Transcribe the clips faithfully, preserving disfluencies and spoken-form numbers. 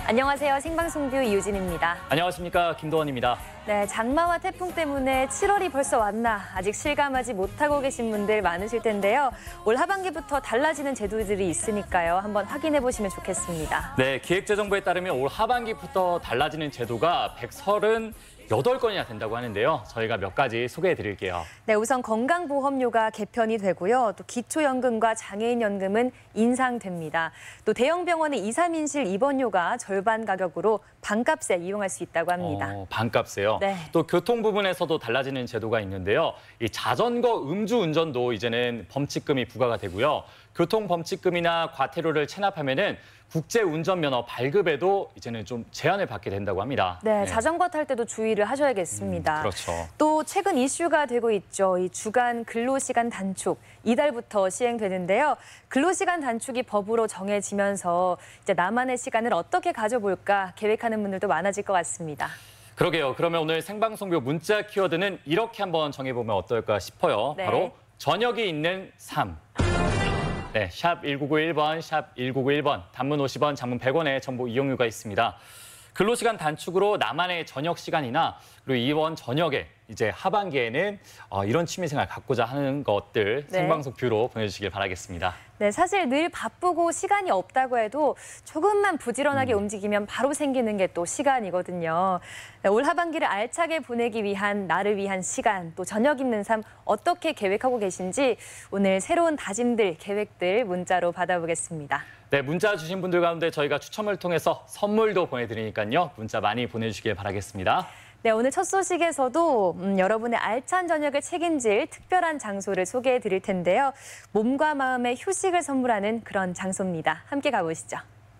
안녕하세요. 생방송뷰 이유진입니다. 안녕하십니까. 김도원입니다. 네, 장마와 태풍 때문에 칠월이 벌써 왔나 아직 실감하지 못하고 계신 분들 많으실 텐데요. 올 하반기부터 달라지는 제도들이 있으니까요. 한번 확인해 보시면 좋겠습니다. 네, 기획재정부에 따르면 올 하반기부터 달라지는 제도가 백삼십팔 건이나 된다고 하는데요. 저희가 몇 가지 소개해 드릴게요. 네, 우선 건강보험료가 개편이 되고요. 또 기초연금과 장애인연금은 인상됩니다. 또 대형병원의 이, 삼인실 입원료가 절반 가격으로 반값에 이용할 수 있다고 합니다. 어, 반값에요? 네. 또 교통 부분에서도 달라지는 제도가 있는데요. 이 자전거 음주운전도 이제는 범칙금이 부과가 되고요. 교통범칙금이나 과태료를 체납하면은 국제운전면허 발급에도 이제는 좀 제한을 받게 된다고 합니다. 네, 네. 자전거 탈 때도 주의를 하셔야겠습니다. 음, 그렇죠. 또 최근 이슈가 되고 있죠. 이 주간 근로시간 단축 이달부터 시행되는데요. 근로시간 단축이 법으로 정해지면서 이제 나만의 시간을 어떻게 가져볼까 계획하는 분들도 많아질 것 같습니다. 그러게요. 그러면 오늘 생방송뷰 문자 키워드는 이렇게 한번 정해보면 어떨까 싶어요. 네. 바로 저녁이 있는 삶. 네, 샵 일구구일 번, 샵 일구구일 번, 단문 오십 원, 장문 백 원의 정보 이용료가 있습니다. 근로시간 단축으로 나만의 저녁 시간이나 그리고 이번 저녁에 이제 하반기에는 어, 이런 취미생활 갖고자 하는 것들 네. 생방송 뷰로 보내주시길 바라겠습니다. 네, 사실 늘 바쁘고 시간이 없다고 해도 조금만 부지런하게 음. 움직이면 바로 생기는 게 또 시간이거든요. 네, 올 하반기를 알차게 보내기 위한 나를 위한 시간, 또 저녁 있는 삶 어떻게 계획하고 계신지 오늘 새로운 다짐들, 계획들 문자로 받아보겠습니다. 네, 문자 주신 분들 가운데 저희가 추첨을 통해서 선물도 보내드리니까요. 문자 많이 보내주시길 바라겠습니다. 네, 오늘 첫 소식에서도 음, 여러분의 알찬 저녁을 책임질 특별한 장소를 소개해 드릴 텐데요. 몸과 마음의 휴식을 선물하는 그런 장소입니다. 함께 가보시죠.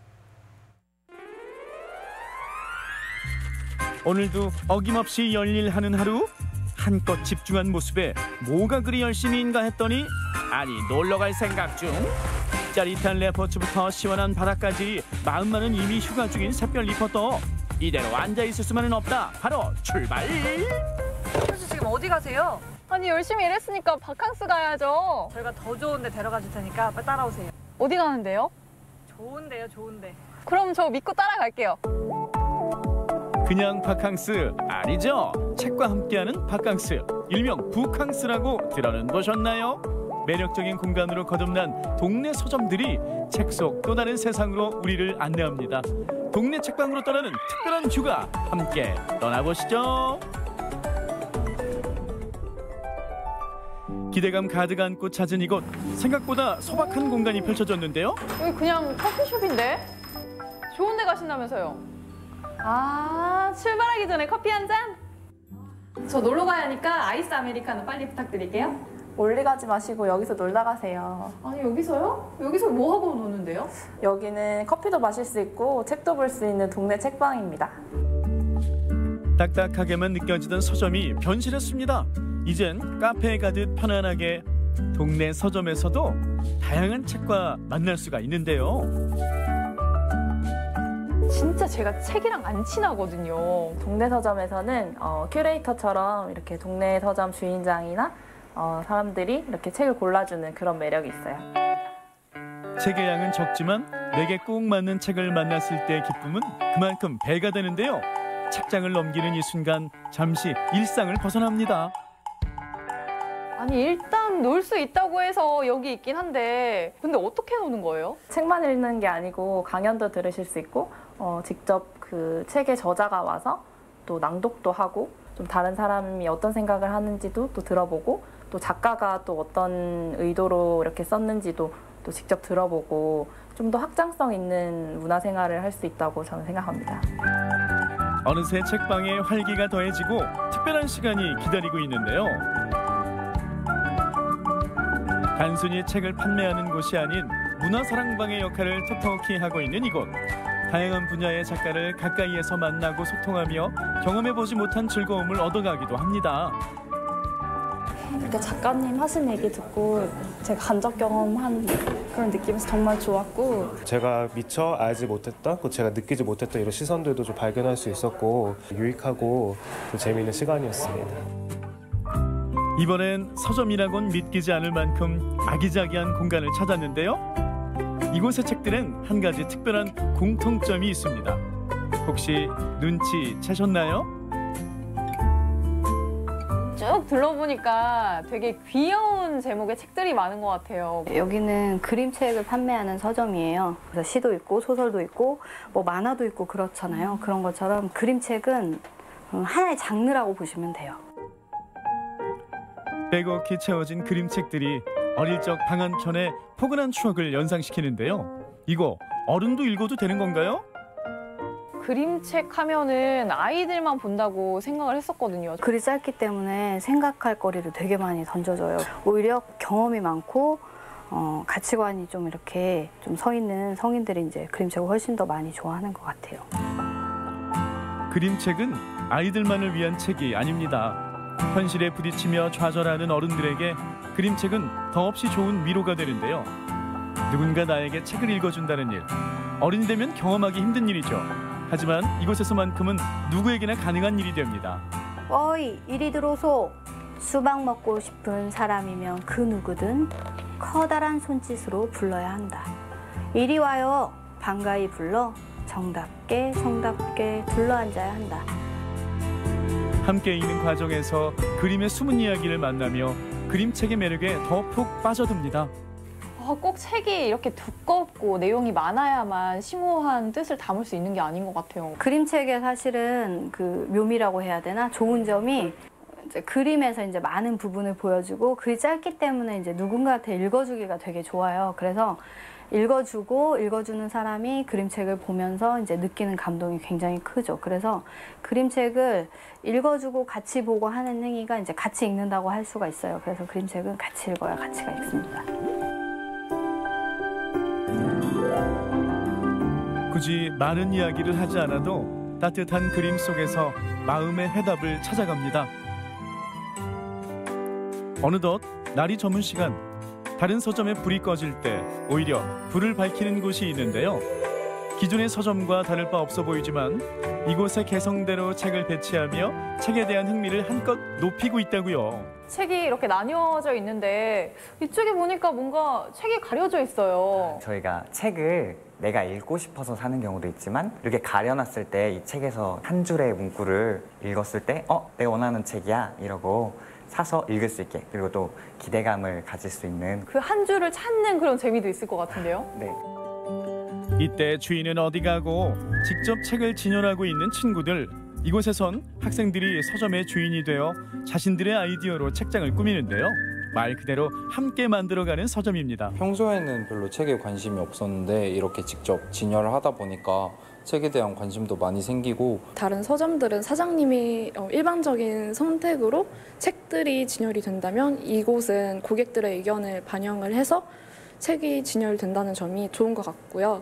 오늘도 어김없이 열일하는 하루? 한껏 집중한 모습에 뭐가 그리 열심히인가 했더니 아니 놀러갈 생각 중. 짜릿한 레포츠부터 시원한 바다까지 마음만은 이미 휴가 중인 샛별 리포터. 이대로 앉아있을 수만은 없다. 바로 출발! 혹시 지금 어디 가세요? 아니 열심히 일했으니까 바캉스 가야죠. 저희가 더 좋은 데 데려가 줄 테니까 빨리 따라오세요. 어디 가는데요? 좋은데요, 좋은데. 그럼 저 믿고 따라갈게요. 그냥 바캉스 아니죠? 책과 함께하는 바캉스, 일명 부캉스라고 들어는 보셨나요? 매력적인 공간으로 거듭난 동네 서점들이 책 속 또 다른 세상으로 우리를 안내합니다. 동네 책방으로 떠나는 특별한 휴가 함께 떠나보시죠. 기대감 가득 안고 찾은 이곳, 생각보다 소박한 공간이 펼쳐졌는데요. 여기 그냥 커피숍인데? 좋은 데 가신다면서요? 아, 출발하기 전에 커피 한 잔? 저 놀러 가야 하니까 아이스 아메리카노 빨리 부탁드릴게요. 멀리 가지 마시고 여기서 놀다 가세요. 아니 여기서요? 여기서 뭐 하고 노는데요? 여기는 커피도 마실 수 있고 책도 볼 수 있는 동네 책방입니다. 딱딱하게만 느껴지던 서점이 변신했습니다. 이젠 카페에 가듯 편안하게 동네 서점에서도 다양한 책과 만날 수가 있는데요. 진짜 제가 책이랑 안 친하거든요. 동네 서점에서는 어, 큐레이터처럼 이렇게 동네 서점 주인장이나 어, 사람들이 이렇게 책을 골라주는 그런 매력이 있어요. 책의 양은 적지만 내게 꼭 맞는 책을 만났을 때의 기쁨은 그만큼 배가 되는데요. 책장을 넘기는 이 순간 잠시 일상을 벗어납니다. 아니 일단 놀 수 있다고 해서 여기 있긴 한데 근데 어떻게 노는 거예요? 책만 읽는 게 아니고 강연도 들으실 수 있고 어, 직접 그 책의 저자가 와서 또 낭독도 하고 좀 다른 사람이 어떤 생각을 하는지도 또 들어보고 또 작가가 또 어떤 의도로 이렇게 썼는지도 또 직접 들어보고 좀 더 확장성 있는 문화생활을 할 수 있다고 저는 생각합니다. 어느새 책방에 활기가 더해지고 특별한 시간이 기다리고 있는데요. 단순히 책을 판매하는 곳이 아닌 문화사랑방의 역할을 톡톡히 하고 있는 이곳. 다양한 분야의 작가를 가까이에서 만나고 소통하며 경험해보지 못한 즐거움을 얻어가기도 합니다. 이렇게 작가님 하신 얘기 듣고 제가 간접 경험한 그런 느낌에서 정말 좋았고 제가 미처 알지 못했던, 제가 느끼지 못했던 이런 시선들도 좀 발견할 수 있었고 유익하고 또 재미있는 시간이었습니다. 이번엔 서점이라곤 믿기지 않을 만큼 아기자기한 공간을 찾았는데요. 이곳의 책들은 한 가지 특별한 공통점이 있습니다. 혹시 눈치 채셨나요? 쭉 둘러보니까 되게 귀여운 제목의 책들이 많은 것 같아요. 여기는 그림책을 판매하는 서점이에요. 그래서 시도 있고 소설도 있고 뭐 만화도 있고 그렇잖아요. 그런 것처럼 그림책은 하나의 장르라고 보시면 돼요. 빼곡히 채워진 그림책들이 어릴 적 방 한켠에 포근한 추억을 연상시키는데요. 이거 어른도 읽어도 되는 건가요? 그림책 하면은 아이들만 본다고 생각을 했었거든요. 글이 짧기 때문에 생각할 거리를 되게 많이 던져줘요. 오히려 경험이 많고 어, 가치관이 좀 이렇게 좀 서 있는 성인들이 이제 그림책을 훨씬 더 많이 좋아하는 것 같아요. 그림책은 아이들만을 위한 책이 아닙니다. 현실에 부딪히며 좌절하는 어른들에게 그림책은 더없이 좋은 위로가 되는데요. 누군가 나에게 책을 읽어준다는 일, 어른이 되면 경험하기 힘든 일이죠. 하지만 이곳에서만큼은 누구에게나 가능한 일이 됩니다. 어이, 이리 들어오소. 수박 먹고 싶은 사람이면 그 누구든 커다란 손짓으로 불러야 한다. 이리 와요. 반가이 불러 정답게 성답게 둘러앉아야 한다. 함께 읽는 과정에서 그림의 숨은 이야기를 만나며 그림책의 매력에 더 푹 빠져듭니다. 아, 꼭 책이 이렇게 두껍고 내용이 많아야만 심오한 뜻을 담을 수 있는 게 아닌 것 같아요. 그림책의 사실은 그 묘미라고 해야 되나? 좋은 점이 이제 그림에서 이제 많은 부분을 보여주고 글이 짧기 때문에 이제 누군가한테 읽어주기가 되게 좋아요. 그래서 읽어주고 읽어주는 사람이 그림책을 보면서 이제 느끼는 감동이 굉장히 크죠. 그래서 그림책을 읽어주고 같이 보고 하는 행위가 이제 같이 읽는다고 할 수가 있어요. 그래서 그림책은 같이 읽어야 가치가 있습니다. 굳이 많은 이야기를 하지 않아도 따뜻한 그림 속에서 마음의 해답을 찾아갑니다. 어느덧 날이 저문 시간, 다른 서점에 불이 꺼질 때 오히려 불을 밝히는 곳이 있는데요. 기존의 서점과 다를 바 없어 보이지만 이곳의 개성대로 책을 배치하며 책에 대한 흥미를 한껏 높이고 있다고요. 책이 이렇게 나뉘어져 있는데 이쪽에 보니까 뭔가 책이 가려져 있어요. 저희가 책을 내가 읽고 싶어서 사는 경우도 있지만 이렇게 가려놨을 때 이 책에서 한 줄의 문구를 읽었을 때 어? 내가 원하는 책이야 이러고 사서 읽을 수 있게, 그리고 또 기대감을 가질 수 있는 그 한 줄을 찾는 그런 재미도 있을 것 같은데요. 네. 이때 주인은 어디 가고 직접 책을 진열하고 있는 친구들. 이곳에선 학생들이 서점의 주인이 되어 자신들의 아이디어로 책장을 꾸미는데요. 말 그대로 함께 만들어가는 서점입니다. 평소에는 별로 책에 관심이 없었는데 이렇게 직접 진열을 하다 보니까 책에 대한 관심도 많이 생기고, 다른 서점들은 사장님이 일반적인 선택으로 책들이 진열이 된다면 이곳은 고객들의 의견을 반영을 해서 책이 진열된다는 점이 좋은 것 같고요.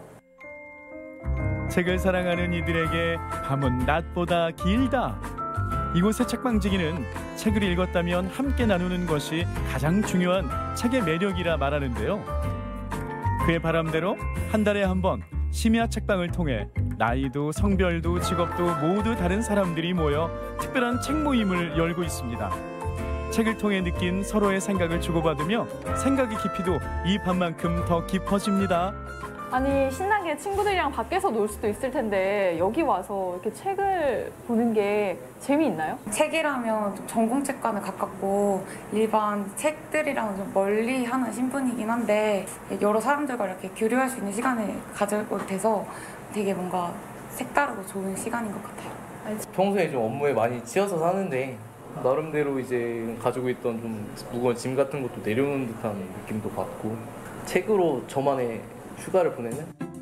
책을 사랑하는 이들에게 밤은 낮보다 길다. 이곳의 책방지기는 책을 읽었다면 함께 나누는 것이 가장 중요한 책의 매력이라 말하는데요. 그의 바람대로 한 달에 한 번 심야 책방을 통해 나이도 성별도 직업도 모두 다른 사람들이 모여 특별한 책 모임을 열고 있습니다. 책을 통해 느낀 서로의 생각을 주고받으며 생각의 깊이도 이 밤만큼 더 깊어집니다. 아니, 신나게 친구들이랑 밖에서 놀 수도 있을 텐데 여기 와서 이렇게 책을 보는 게 재미있나요? 책이라면 좀 전공책과는 가깝고 일반 책들이랑 좀 멀리 하는 신분이긴 한데 여러 사람들과 이렇게 교류할 수 있는 시간을 가지게 돼서 되게 뭔가 색다르고 좋은 시간인 것 같아요. 평소에 좀 업무에 많이 치여서 사는데 나름대로 이제 가지고 있던 좀 무거운 짐 같은 것도 내려오는 듯한 느낌도 받고, 책으로 저만의 휴가를 보내는?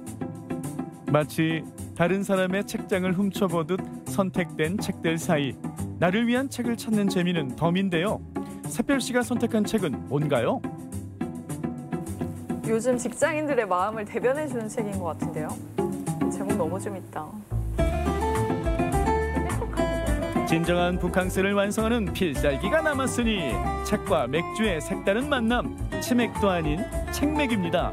마치 다른 사람의 책장을 훔쳐보듯 선택된 책들 사이 나를 위한 책을 찾는 재미는 덤인데요. 샛별 씨가 선택한 책은 뭔가요? 요즘 직장인들의 마음을 대변해주는 책인 것 같은데요. 제목 너무 좀 있다. 진정한 북캉스를 완성하는 필살기가 남았으니 책과 맥주의 색다른 만남, 치맥도 아닌 책맥입니다.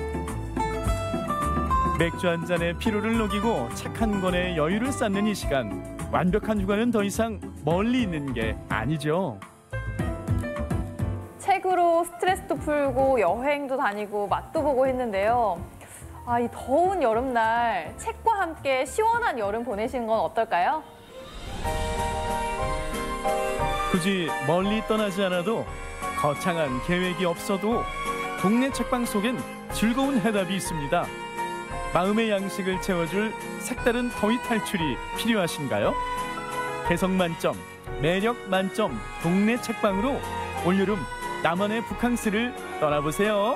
맥주 한 잔에 피로를 녹이고 책 한 권에 여유를 쌓는 이 시간, 완벽한 휴가는 더 이상 멀리 있는 게 아니죠. 책으로 스트레스도 풀고 여행도 다니고 맛도 보고 했는데요. 아, 이 더운 여름날 책과 함께 시원한 여름 보내시는 건 어떨까요? 굳이 멀리 떠나지 않아도 거창한 계획이 없어도 동네 책방 속엔 즐거운 해답이 있습니다. 마음의 양식을 채워줄 색다른 더위 탈출이 필요하신가요? 개성 만점, 매력 만점 동네 책방으로 올여름 남한의 북캉스를 떠나보세요.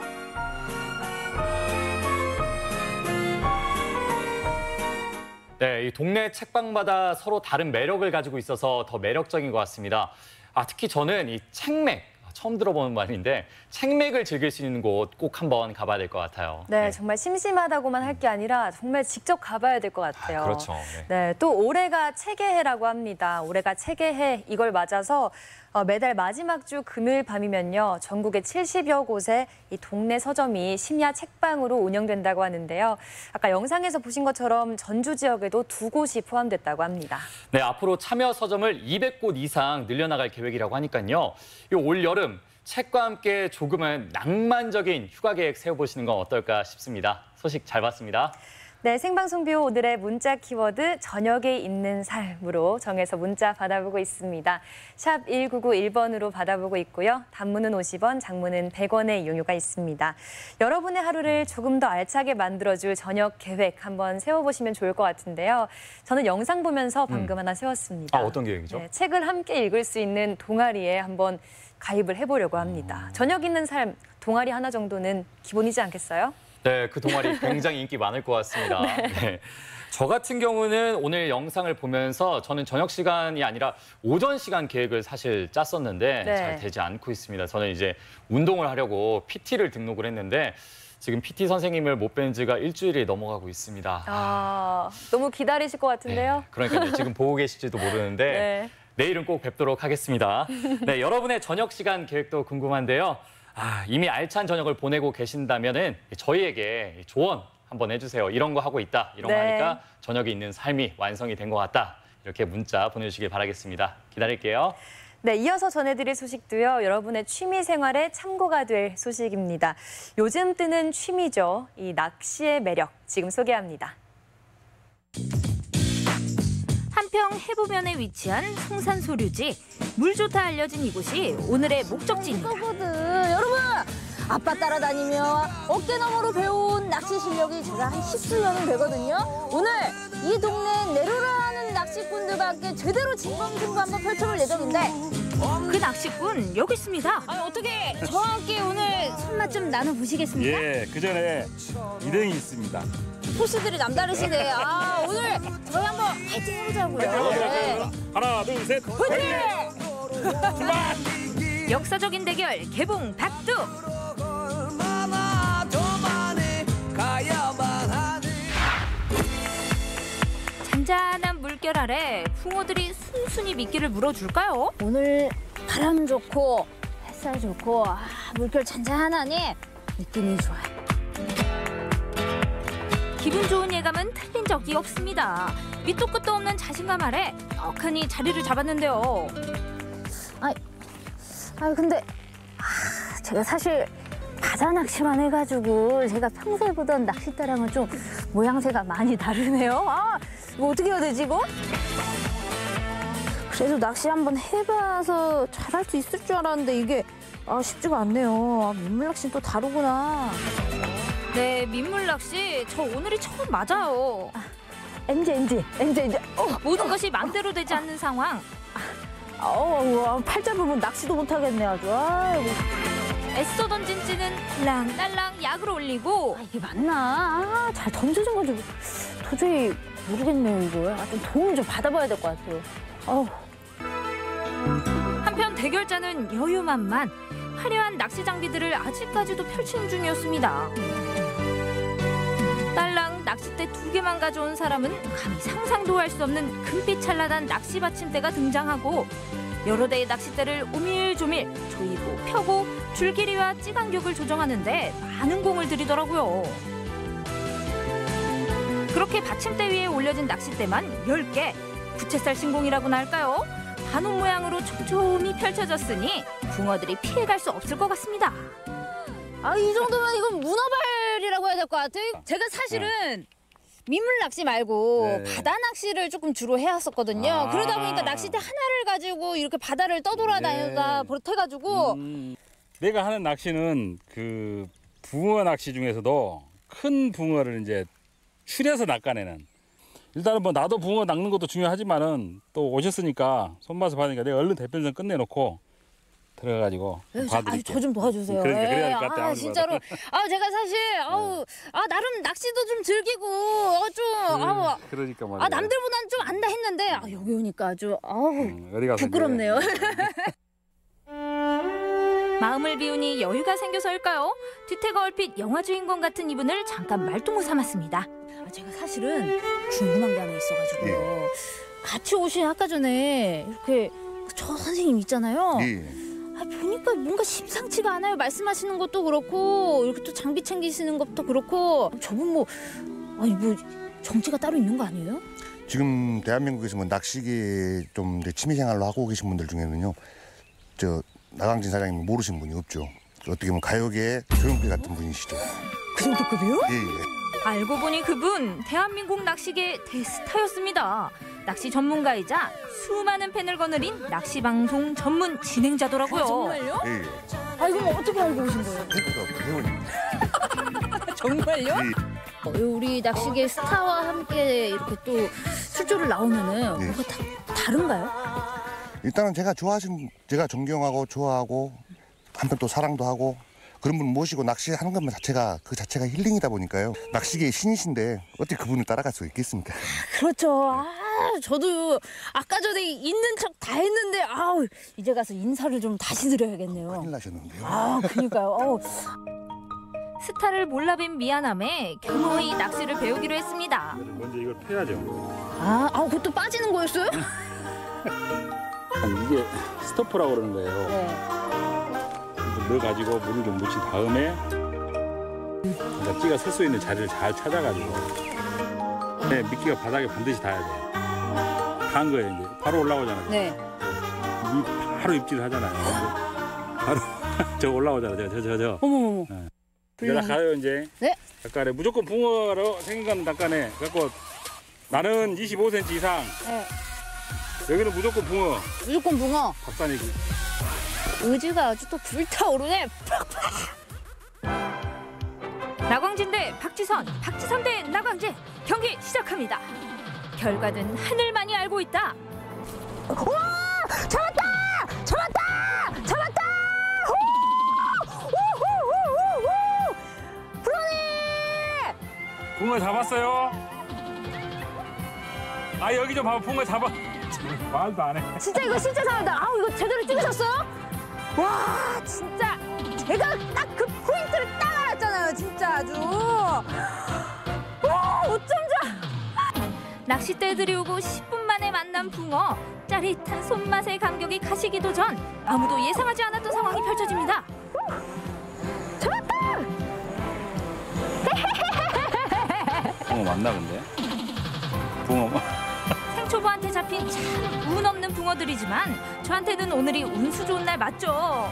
네, 이 동네 책방마다 서로 다른 매력을 가지고 있어서 더 매력적인 것 같습니다. 아, 특히 저는 이 책맥, 처음 들어보는 말인데 책맥을 즐길 수 있는 곳 꼭 한번 가봐야 될 것 같아요. 네, 정말 심심하다고만 할 게 아니라 정말 직접 가봐야 될 것 같아요. 아, 그렇죠. 네. 네, 또 올해가 책의 해라고 합니다. 올해가 책의 해 이걸 맞아서 어, 매달 마지막 주 금요일 밤이면요. 전국의 칠십여 곳의 이 동네 서점이 심야 책방으로 운영된다고 하는데요. 아까 영상에서 보신 것처럼 전주 지역에도 두 곳이 포함됐다고 합니다. 네, 앞으로 참여 서점을 이백 곳 이상 늘려나갈 계획이라고 하니까요. 이 올 여름 책과 함께 조금은 낭만적인 휴가 계획 세워보시는 건 어떨까 싶습니다. 소식 잘 봤습니다. 네, 생방송뷰 오늘의 문자 키워드 저녁에 있는 삶으로 정해서 문자 받아보고 있습니다. 샵 일구구일 번으로 받아보고 있고요. 단문은 오십 원, 장문은 백 원의 이용료가 있습니다. 여러분의 하루를 조금 더 알차게 만들어줄 저녁 계획 한번 세워보시면 좋을 것 같은데요. 저는 영상 보면서 방금 음. 하나 세웠습니다. 아, 어떤 계획이죠? 네, 책을 함께 읽을 수 있는 동아리에 한번 가입을 해보려고 합니다. 저녁 있는 삶, 동아리 하나 정도는 기본이지 않겠어요? 네, 그 동아리 굉장히 인기 많을 것 같습니다. 네. 네. 저 같은 경우는 오늘 영상을 보면서 저는 저녁 시간이 아니라 오전 시간 계획을 사실 짰었는데 네. 잘 되지 않고 있습니다. 저는 이제 운동을 하려고 피티를 등록을 했는데 지금 피티 선생님을 못 뵌 지가 일주일이 넘어가고 있습니다. 아, 너무 기다리실 것 같은데요? 네, 그러니까요. 지금 보고 계실지도 모르는데 네. 내일은 꼭 뵙도록 하겠습니다. 네, 여러분의 저녁 시간 계획도 궁금한데요. 아, 이미 알찬 저녁을 보내고 계신다면은 저희에게 조언 한번 해주세요. 이런 거 하고 있다. 이런 거 네. 하니까 저녁에 있는 삶이 완성이 된 것 같다. 이렇게 문자 보내주시길 바라겠습니다. 기다릴게요. 네, 이어서 전해드릴 소식도요. 여러분의 취미 생활에 참고가 될 소식입니다. 요즘 뜨는 취미죠. 이 낚시의 매력 지금 소개합니다. 한평 해부면에 위치한 성산소류지. 물 좋다 알려진 이곳이 오늘의 목적지입니다. 여러분, 아빠 따라다니며 어깨너머로 배운 낚시 실력이 제가 한 십수년은 되거든요. 오늘 이 동네 내로라는 낚시꾼들과 함께 제대로 진검승부 한번 펼쳐볼 예정인데 그 낚시꾼 여기 있습니다. 아니, 어떻게 저와 함께 오늘 손맛 좀 나눠보시겠습니까? 예, 그 전에 일행이 있습니다. 포스들이 남다르시네. 아, 오늘 저희 한번 파이팅 해보자고요. 네. 하나, 둘, 셋, 파이팅! 역사적인 대결 개봉 박두. 잔잔한 물결 아래 붕어들이 순순히 미끼를 물어줄까요? 오늘 바람 좋고 햇살 좋고 아, 물결 잔잔하니 느낌이 좋아요. 기분 좋은 예감은 틀린 적이 없습니다. 밑도 끝도 없는 자신감 아래 덕하니 자리를 잡았는데요. 아, 아 근데 아, 제가 사실 바다 낚시만 해가지고 제가 평소에 보던 낚싯대랑은 좀 모양새가 많이 다르네요. 아, 이거 어떻게 해야 되지 이거? 그래도 낚시 한번 해봐서 잘할 수 있을 줄 알았는데 이게 아, 쉽지가 않네요. 아, 민물 낚시는 또 다르구나. 네, 민물 낚시 저 오늘이 처음 맞아요. 아, 엔지 엔지 엔지 엔지. 어, 모든 것이 맘대로 되지 않는 상황. 어, 팔자 부분 낚시도 못하겠네 아주. 아이고. 애써 던진 찌는 딸랑딸랑 약을 올리고. 아, 이게 맞나? 아, 잘 던져진 건지 도저히 모르겠네요 이거. 아, 좀 도움을 좀 받아봐야 될 것 같아요. 어우. 한편 대결자는 여유만만. 화려한 낚시 장비들을 아직까지도 펼치는 중이었습니다. 딸랑 낚싯대 두 개만 가져온 사람은 감히 상상도 할 수 없는 금빛 찬란한 낚시 받침대가 등장하고 여러 대의 낚싯대를 오밀조밀 조이고 펴고 줄기리와 찌간격을 조정하는데 많은 공을 들이더라고요. 그렇게 받침대 위에 올려진 낚싯대만 열 개. 부채살 신공이라고나 할까요? 반원 모양으로 촘촘히 펼쳐졌으니 붕어들이 피해갈 수 없을 것 같습니다. 아, 이 정도면 이건 문어발이 말이라고 해야 될 것 같아요. 제가 사실은 민물 낚시 말고 네. 바다 낚시를 조금 주로 해왔었거든요. 아. 그러다 보니까 낚싯대 하나를 가지고 이렇게 바다를 떠돌아다니다 네. 버텨가지고 음, 내가 하는 낚시는 그 붕어 낚시 중에서도 큰 붕어를 이제 추려서 낚아내는. 일단은 뭐 나도 붕어 낚는 것도 중요하지만은 또 오셨으니까 손맛을 받으니까 내가 얼른 대편성 끝내놓고 들어가가지고 봐드릴게요. 저 좀 도와주세요. 그러니까 그래야 될 것 예. 같아. 아, 아무래도. 진짜로. 아 제가 사실 아우 아 나름 낚시도 좀 즐기고 어, 좀 아우 그러니까 말이야. 아 남들보다는 좀 안다 했는데 아, 여기 오니까 아주 아우 음, 어디 가서 부끄럽네요. 마음을 비우니 여유가 생겨서일까요? 뒤태가 얼핏 영화 주인공 같은 이분을 잠깐 말동무 삼았습니다. 아, 제가 사실은 궁금한 게 하나 있어가지고 예. 같이 오신 아까 전에 이렇게 저 선생님 있잖아요. 예. 아, 보니까 뭔가 심상치가 않아요. 말씀하시는 것도 그렇고 이렇게 또 장비 챙기시는 것도 그렇고 저분 뭐 아니 뭐 정체가 따로 있는 거 아니에요? 지금 대한민국에서 뭐 낚시계 좀 취미생활로 하고 계신 분들 중에는요, 저 나강진 사장님 모르시는 분이 없죠. 어떻게 보면 가요계의 조용필 같은 분이시죠. 그 정도급이요? 예, 예. 알고 보니 그분 대한민국 낚시계 대스타였습니다. 낚시 전문가이자 수많은 팬을 거느린 낚시 방송 전문 진행자더라고요. 아, 정말요? 예, 예. 아 이거 어떻게 알고 오신 거예요? 태그가 회원입니다. 정말요? 예. 어, 우리 낚시계 스타와 함께 이렇게 또 출조를 나오면은 네. 뭔가 다, 다른가요? 일단은 제가 좋아하신, 제가 존경하고 좋아하고 한편 또 사랑도 하고 그런 분 모시고 낚시하는 것 자체가 그 자체가 힐링이다 보니까요. 낚시계의 신이신데 어떻게 그분을 따라갈 수 있겠습니까? 그렇죠. 아, 저도 아까 전에 있는 척 다 했는데 아우 이제 가서 인사를 좀 다시 드려야겠네요. 큰일 나셨는데요. 아, 그러니까요. 어우. 스타를 몰라뵌 미안함에 겸허히 낚시를 배우기로 했습니다. 먼저 이걸 펴야죠. 아, 아, 그것도 빠지는 거였어요? 이게 스토퍼라고 그러는 거예요. 네. 넣어가지고 물을 좀 묻힌 다음에 찌가 설 수 있는 자리를 잘 찾아가지고 네, 미끼가 바닥에 반드시 닿아야 돼요. 닿은 거예요. 이제 바로 올라오잖아요. 네. 이 바로 입질을 하잖아요. 바로 저 올라오잖아요. 저 저 저. 어머머머. 네. 이제 가요 이제. 네. 닭간에 무조건 붕어로 생긴 건 닭간에 갖고 나는 이십오 센티미터 이상. 네. 여기는 무조건 붕어. 무조건 붕어. 박산이고. 의지가 아주 또 불타오르네. 나광진 대 박지선, 박지선 대 나광진 경기 시작합니다. 결과는 하늘만이 알고 있다. 와! 잡았다! 잡았다! 잡았다! 프로님! 붕어 잡았어요. 아 여기 좀 봐봐. 붕어 잡아. 말도 안 해. 진짜 이거 진짜 잡았다. 아우 이거 제대로 찍으셨어요? 와 진짜 제가 딱 그 포인트를 딱 알았잖아요. 진짜 아주. 와 어쩜 낚싯대 들이오고 십 분 만에 만난 붕어. 짜릿한 손맛의 감격이 가시기도 전 아무도 예상하지 않았던 상황이 펼쳐집니다. 잡았다! 붕어 맞나 근데? 붕어. 생초보한테 잡힌 참 운 없는 붕어들이지만 저한테는 오늘이 운수 좋은 날 맞죠.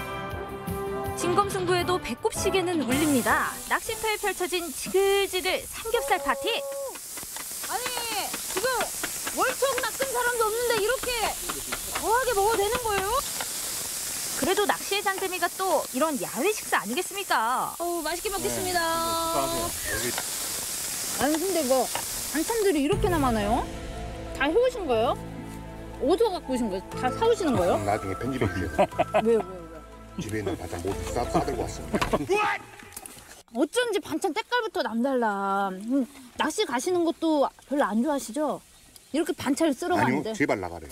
진검승부에도 배꼽 시계는 울립니다. 낚시터에 펼쳐진 지글지글 삼겹살 파티. 아니 지금 월척 낚은 사람도 없는데 이렇게 거하게 먹어도 되는 거예요? 그래도 낚시의 장재미가 또 이런 야외 식사 아니겠습니까? 어우 맛있게 먹겠습니다. 여기 아니 근데 뭐 반찬들이 이렇게나 많아요? 다 해오신 거예요? 어디서 갖고 오신 거예요? 다 사오시는 거예요? 나중에 편집해 주세요. 왜요 왜요 왜요? 집에 있는 반찬 모두 싸, 싸들고 왔습니다. 어쩐지 반찬 때깔부터 남달라. 음, 낚시 가시는 것도 별로 안 좋아하시죠? 이렇게 반찬을 쓸어 가는데. 아니요, 제발 나가래요.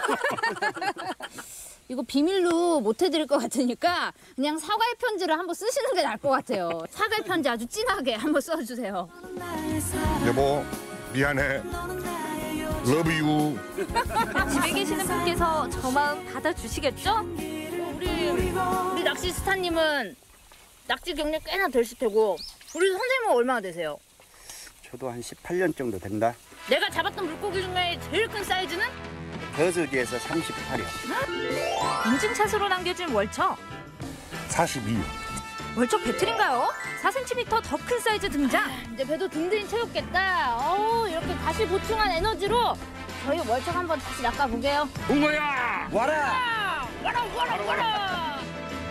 이거 비밀로 못 해드릴 것 같으니까 그냥 사과의 편지를 한번 쓰시는 게 나을 것 같아요. 사과의 편지 아주 진하게 한번 써주세요. 여보, 미안해. 러브 유. 집에 계시는 분께서 저 마음 받아주시겠죠? 우리 우리 낚시 스타님은 낚시 경력 꽤나 되실 테고 우리 선생님은 얼마나 되세요? 저도 한 십팔 년 정도 된다. 내가 잡았던 물고기 중에 제일 큰 사이즈는? 더덕에서 삼십팔 년. 인증샷으로 남겨준 월척. 사십이 년. 월척 배틀인가요? 사 센티미터 더 큰 사이즈 등장. 이제 배도 든든히 채웠겠다. 어우, 이렇게 다시 보충한 에너지로 저희 월척 한번 다시 낚아보게요. 붕어야! 와라! 와라, 와라, 와라!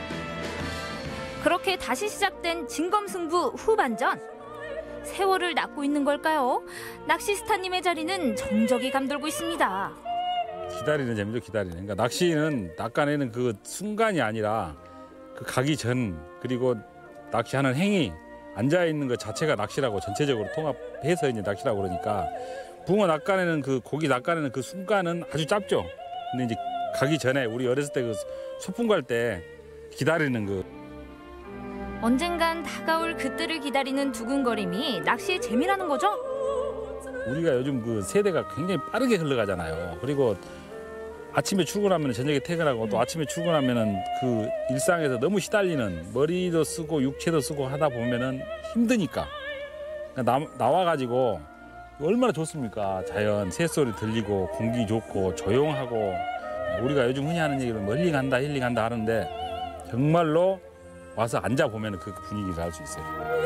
그렇게 다시 시작된 진검승부 후반전. 세월을 낚고 있는 걸까요? 낚시스타님의 자리는 정적이 감돌고 있습니다. 기다리는 재미죠, 기다리는. 그러니까 낚시는 낚아내는 그 순간이 아니라 그 가기 전, 그리고 낚시하는 행위, 앉아 있는 것 자체가 낚시라고 전체적으로 통합해서 이제 낚시라고 그러니까 붕어 낚아내는 그 고기 낚아내는 그 순간은 아주 짧죠. 근데 이제 가기 전에 우리 어렸을 때 그 소풍 갈 때 기다리는 그 언젠간 다가올 그때를 기다리는 두근거림이 낚시의 재미라는 거죠? 우리가 요즘 그 세대가 굉장히 빠르게 흘러가잖아요. 그리고 아침에 출근하면 저녁에 퇴근하고 또 아침에 출근하면은 그 일상에서 너무 시달리는, 머리도 쓰고 육체도 쓰고 하다 보면은 힘드니까 나, 나와가지고 얼마나 좋습니까? 자연 새소리 들리고 공기 좋고 조용하고. 우리가 요즘 흔히 하는 얘기로 멀리 간다 힐링한다 하는데 정말로 와서 앉아 보면 그 분위기를 알 수 있어요.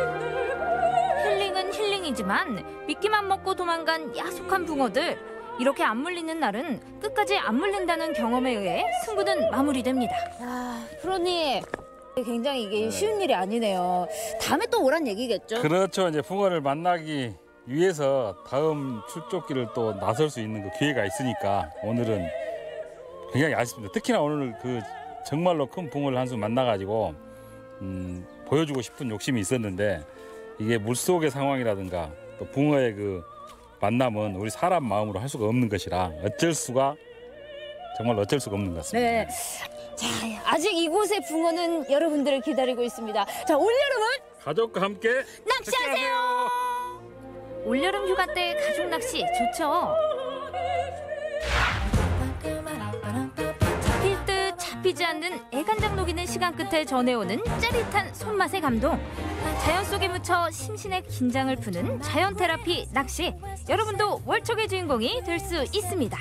힐링은 힐링이지만 미끼만 먹고 도망간 야속한 붕어들. 이렇게 안 물리는 날은 끝까지 안 물린다는 경험에 의해 승부는 마무리됩니다. 아, 프로님. 굉장히 이게 쉬운 일이 아니네요. 다음에 또 오란 얘기겠죠? 그렇죠. 이제 붕어를 만나기 위해서 다음 출조기를 또 나설 수 있는 그 기회가 있으니까 오늘은 굉장히 아쉽습니다. 특히나 오늘 그 정말로 큰 붕어를 한 수 만나가지고 음, 보여주고 싶은 욕심이 있었는데 이게 물속의 상황이라든가 또 붕어의 그 만남은 우리 사람 마음으로 할 수가 없는 것이라 어쩔 수가 정말 어쩔 수가 없는 것 같습니다. 네. 자, 아직 이곳의 붕어는 여러분들을 기다리고 있습니다. 자, 올여름은 가족과 함께 낚시하세요. 올여름 휴가 때 가족 낚시 좋죠? 잡힐 듯 잡히지 않는 애간장 녹이는 시간 끝에 전해오는 짜릿한 손맛의 감동. 자연 속에 묻혀 심신의 긴장을 푸는 자연 테라피 낚시. 여러분도 월척의 주인공이 될 수 있습니다.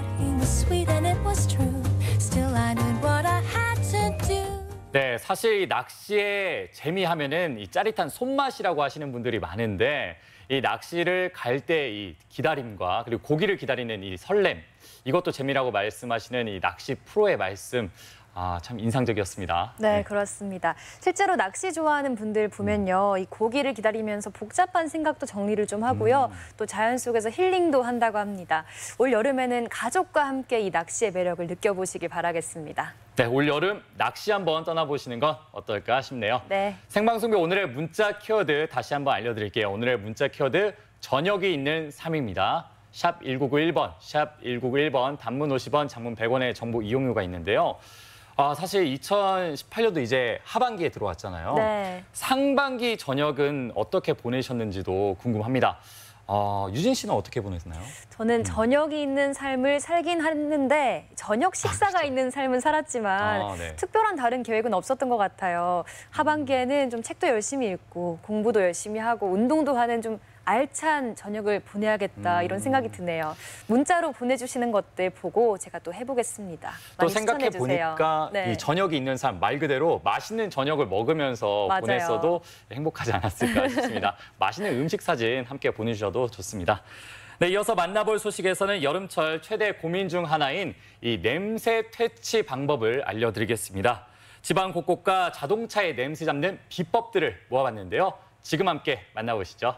네, 사실 이 낚시의 재미하면은 이 짜릿한 손맛이라고 하시는 분들이 많은데 이 낚시를 갈 때 이 기다림과 그리고 고기를 기다리는 이 설렘, 이것도 재미라고 말씀하시는 이 낚시 프로의 말씀, 아, 참 인상적이었습니다. 네, 네, 그렇습니다. 실제로 낚시 좋아하는 분들 보면요, 이 고기를 기다리면서 복잡한 생각도 정리를 좀 하고요. 음. 또 자연 속에서 힐링도 한다고 합니다. 올 여름에는 가족과 함께 이 낚시의 매력을 느껴보시길 바라겠습니다. 네, 올 여름 낚시 한번 떠나보시는 건 어떨까 싶네요. 네. 생방송비 오늘의 문자 키워드 다시 한번 알려드릴게요. 오늘의 문자 키워드 저녁이 있는 삶입니다. 샵 일구구일 번, 샵 일구구일 번, 단문 오십 원, 장문 백 원의 정보 이용료가 있는데요. 아, 사실 이천십팔 년도 이제 하반기에 들어왔잖아요. 네. 상반기 저녁은 어떻게 보내셨는지도 궁금합니다. 어, 유진 씨는 어떻게 보내셨나요? 저는 저녁이 있는 삶을 살긴 했는데 저녁 식사가 아, 있는 삶은 살았지만 아, 네. 특별한 다른 계획은 없었던 것 같아요. 하반기에는 좀 책도 열심히 읽고 공부도 열심히 하고 운동도 하는 좀 알찬 저녁을 보내야겠다 음. 이런 생각이 드네요. 문자로 보내주시는 것들 보고 제가 또 해보겠습니다. 또 많이 생각해 추천해주세요. 보니까 네. 이 저녁이 있는 삶 말 그대로 맛있는 저녁을 먹으면서 맞아요. 보냈어도 행복하지 않았을까 싶습니다. 맛있는 음식 사진 함께 보내주셔도 좋습니다. 네, 이어서 만나볼 소식에서는 여름철 최대 고민 중 하나인 이 냄새 퇴치 방법을 알려드리겠습니다. 집안 곳곳과 자동차의 냄새 잡는 비법들을 모아봤는데요. 지금 함께 만나보시죠.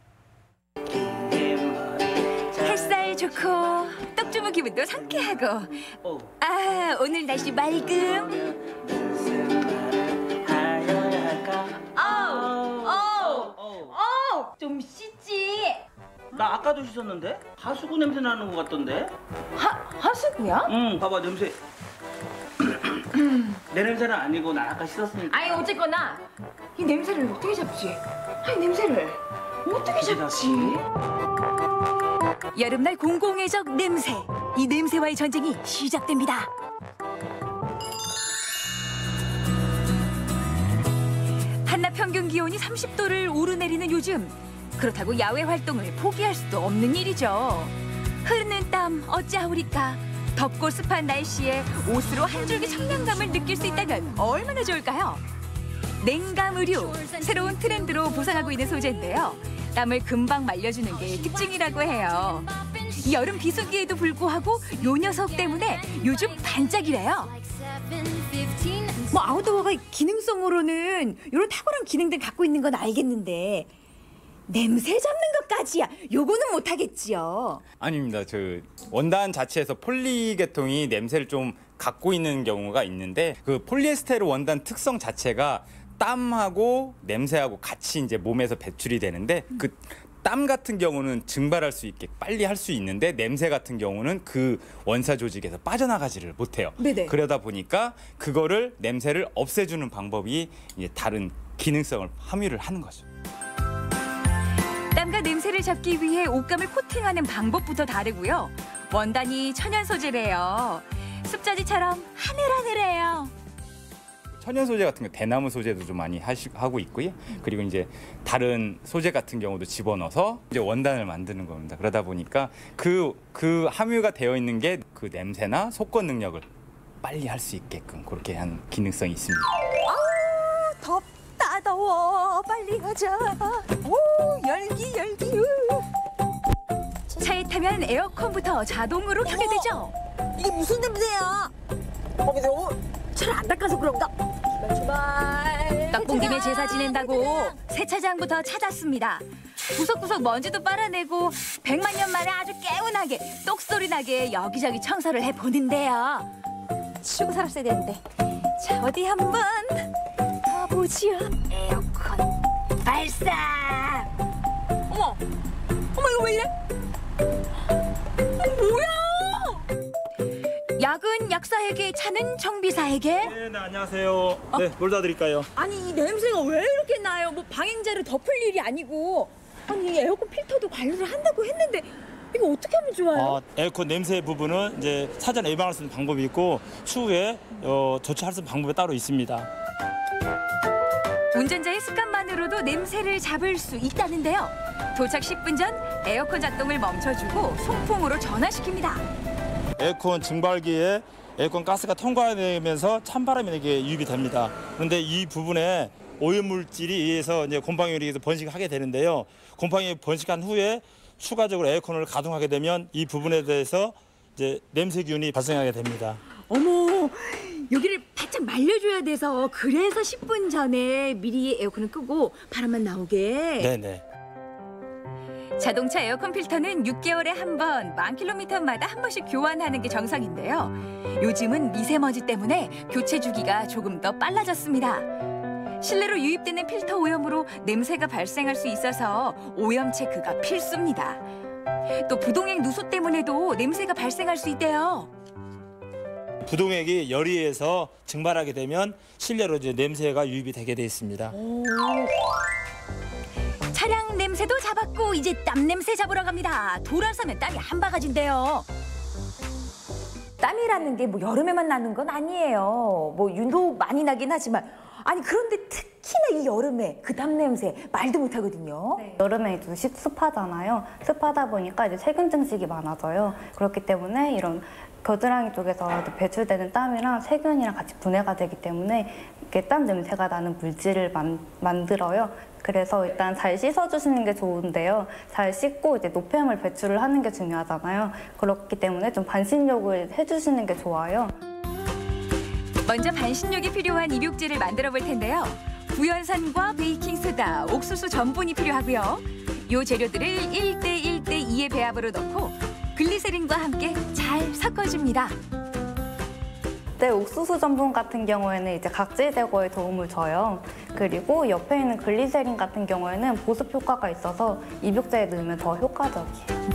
햇살 좋고 떡 주문 기분도 상쾌하고 아 오늘 날씨 맑음 어우 어우 어우 좀 씻지 나 아까도 씻었는데 하수구 냄새 나는 것 같던데. 하, 하수구야? 응, 봐봐 냄새. 내 냄새는 아니고 나 아까 씻었으니까. 아니 어쨌거나 이 냄새를 어떻게 잡지? 아니 냄새를 어떻게 잡지? 여름날 공공의적 냄새. 이 냄새와의 전쟁이 시작됩니다. 한낮 평균 기온이 삼십 도를 오르내리는 요즘. 그렇다고 야외 활동을 포기할 수도 없는 일이죠. 흐르는 땀 어찌하오리까. 덥고 습한 날씨에 옷으로 한 줄기 청량감을 느낄 수 있다면 얼마나 좋을까요? 냉감 의류, 새로운 트렌드로 부상하고 있는 소재인데요. 땀을 금방 말려주는 게 특징이라고 해요. 이 여름 비수기에도 불구하고 요 녀석 때문에 요즘 반짝이래요. 뭐 아웃도어가 기능성으로는 이런 탁월한 기능들 갖고 있는 건 알겠는데 냄새 잡는 것까지야 요거는 못하겠지요. 아닙니다. 저 원단 자체에서 폴리계통이 냄새를 좀 갖고 있는 경우가 있는데 그 폴리에스테르 원단 특성 자체가 땀하고 냄새하고 같이 이제 몸에서 배출이 되는데 그 땀 같은 경우는 증발할 수 있게 빨리 할 수 있는데 냄새 같은 경우는 그 원사 조직에서 빠져나가지를 못해요. 네네. 그러다 보니까 그거를 냄새를 없애주는 방법이 이제 다른 기능성을 함유를 하는 거죠. 땀과 냄새를 잡기 위해 옷감을 코팅하는 방법부터 다르고요. 원단이 천연 소재래요. 습자지처럼 하늘하늘해요. 천연 소재 같은 거 대나무 소재도 좀 많이 하시, 하고 있고요. 그리고 이제 다른 소재 같은 경우도 집어넣어서 이제 원단을 만드는 겁니다. 그러다 보니까 그, 그 함유가 되어 있는 게 그 냄새나 속건 능력을 빨리 할 수 있게끔 그렇게 한 기능성이 있습니다. 아우 덥다 더워 빨리 가자. 오 열기 열기. 차에 타면 에어컨부터 자동으로 켜게 되죠. 이게 무슨 냄새야? 어, 근데 어, 차를 안 닦아서 그런가? 출발 출발. 떡봉 김에 제사 지낸다고 세차장부터 찾았습니다. 구석구석 먼지도 빨아내고 백만 년 만에 아주 개운하게 똑소리 나게 여기저기 청소를 해보는데요. 치우고 살았어야 되는데. 자 어디 한번 가보지요. 에어컨 발사. 어머 어머 이거 왜 이래? 뭐야? 약은 약사에게, 차는 정비사에게. 네, 네 안녕하세요. 네, 뭘 도와드릴까요? 아니 이 냄새가 왜 이렇게 나요? 뭐 방향제를 덮을 일이 아니고. 아니 에어컨 필터도 관리를 한다고 했는데 이거 어떻게 하면 좋아요? 아, 에어컨 냄새 부분은 이제 사전 예방할 수 있는 방법이 있고 추후에 어, 조치할 수 있는 방법이 따로 있습니다. 운전자의 습관만으로도 냄새를 잡을 수 있다는데요. 도착 십 분 전 에어컨 작동을 멈춰주고 송풍으로 전화시킵니다. 에어컨 증발기에 에어컨 가스가 통과되면서 찬바람이 나게 유입이 됩니다. 그런데 이 부분에 오염물질이 의해서 이제 곰팡이에 의해서 번식하게 되는데요. 곰팡이 번식한 후에 추가적으로 에어컨을 가동하게 되면 이 부분에 대해서 이제 냄새균이 발생하게 됩니다. 어머 여기를 바짝 말려줘야 돼서 그래서 십 분 전에 미리 에어컨을 끄고 바람만 나오게. 네네. 자동차 에어컨 필터는 육 개월에 한 번, 만 킬로미터마다 한 번씩 교환하는 게 정상인데요. 요즘은 미세먼지 때문에 교체 주기가 조금 더 빨라졌습니다. 실내로 유입되는 필터 오염으로 냄새가 발생할 수 있어서 오염 체크가 필수입니다. 또 부동액 누수 때문에도 냄새가 발생할 수 있대요. 부동액이 열의해서 증발하게 되면 실내로 이제 냄새가 유입이 되게 돼 있습니다. 차량 냄새도 잡았고 이제 땀 냄새 잡으러 갑니다. 돌아서면 땀이 한 바가지인데요. 땀이라는 게 뭐 여름에만 나는 건 아니에요. 뭐 윤도 많이 나긴 하지만 아니 그런데 특히나 이 여름에 그 땀 냄새 말도 못하거든요. 네. 여름에 좀 습- 습하잖아요. 습하다 보니까 이제 세균 증식이 많아져요. 그렇기 때문에 이런 겨드랑이 쪽에서 배출되는 땀이랑 세균이랑 같이 분해가 되기 때문에 이렇게 땀 냄새가 나는 물질을 만, 만들어요. 그래서 일단 잘 씻어주시는 게 좋은데요. 잘 씻고 이제 노폐물 배출을 하는 게 중요하잖아요. 그렇기 때문에 좀 반신욕을 해주시는 게 좋아요. 먼저 반신욕이 필요한 입욕제를 만들어 볼 텐데요. 구연산과 베이킹소다, 옥수수 전분이 필요하고요. 이 재료들을 일 대 일 대 이의 배합으로 넣고 글리세린과 함께 잘 섞어줍니다. 네, 옥수수 전분 같은 경우에는 이제 각질 제거에 도움을 줘요. 그리고 옆에 있는 글리세린 같은 경우에는 보습 효과가 있어서 입욕제에 넣으면 더 효과적이에요.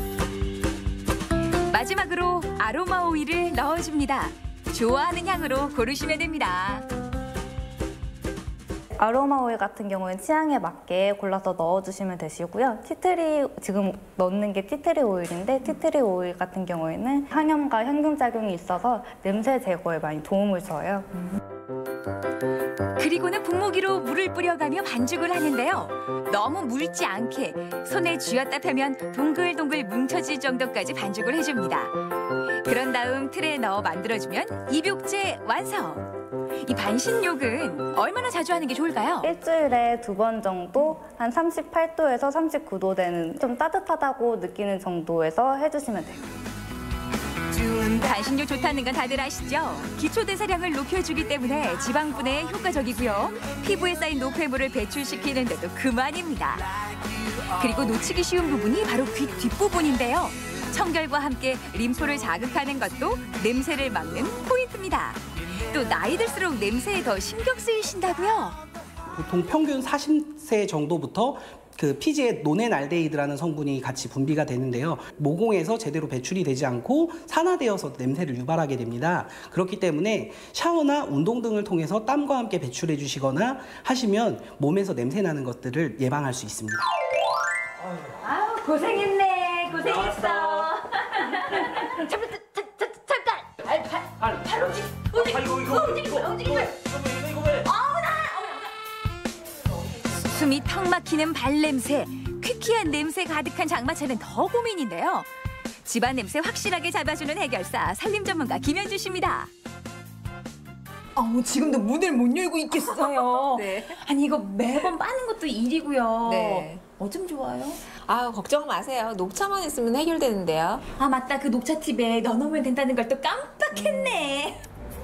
마지막으로 아로마 오일을 넣어줍니다. 좋아하는 향으로 고르시면 됩니다. 아로마 오일 같은 경우는 취향에 맞게 골라서 넣어주시면 되시고요. 티트리, 지금 넣는 게 티트리 오일인데 티트리 오일 같은 경우에는 항염과 향균작용이 있어서 냄새 제거에 많이 도움을 줘요. 그리고는 분무기로 물을 뿌려가며 반죽을 하는데요. 너무 묽지 않게 손에 쥐었다 펴면 동글동글 뭉쳐질 정도까지 반죽을 해줍니다. 그런 다음 틀에 넣어 만들어주면 입욕제 완성! 이 반신욕은 얼마나 자주 하는 게 좋을까요? 일주일에 두 번 정도 한 삼십팔 도에서 삼십구 도 되는 좀 따뜻하다고 느끼는 정도에서 해주시면 돼요. 반신욕 좋다는 건 다들 아시죠? 기초 대사량을 높여주기 때문에 지방분해에 효과적이고요. 피부에 쌓인 노폐물을 배출시키는 데도 그만입니다. 그리고 놓치기 쉬운 부분이 바로 귀 뒷부분인데요. 청결과 함께 림프를 자극하는 것도 냄새를 막는 포인트입니다. 또 나이 들수록 냄새에 더 신경 쓰이신다고요? 보통 평균 사십 세 정도부터 그 피지에 노넨알데히드라는 성분이 같이 분비가 되는데요. 모공에서 제대로 배출이 되지 않고 산화되어서 냄새를 유발하게 됩니다. 그렇기 때문에 샤워나 운동 등을 통해서 땀과 함께 배출해 주시거나 하시면 몸에서 냄새 나는 것들을 예방할 수 있습니다. 아유, 고생했네. 고생했어. 잠깐, 잠깐, 잠깐. 발, 발, 발, 발 움직, 움직, 움직이지 마, 움직이지 마. 숨이 턱 막히는 발냄새, 퀴퀴한 냄새 가득한 장마철은 더 고민인데요. 집안 냄새 확실하게 잡아주는 해결사, 살림 전문가 김현주 씨입니다. 어우, 지금도 문을 못 열고 있겠어요. 네. 아니, 이거 매번 빠는 것도 일이고요. 네. 어쩜 좋아요? 아, 걱정 마세요. 녹차만 있으면 해결되는데요. 아, 맞다. 그 녹차 팁에 넣어놓으면 된다는 걸 또 깜빡했네.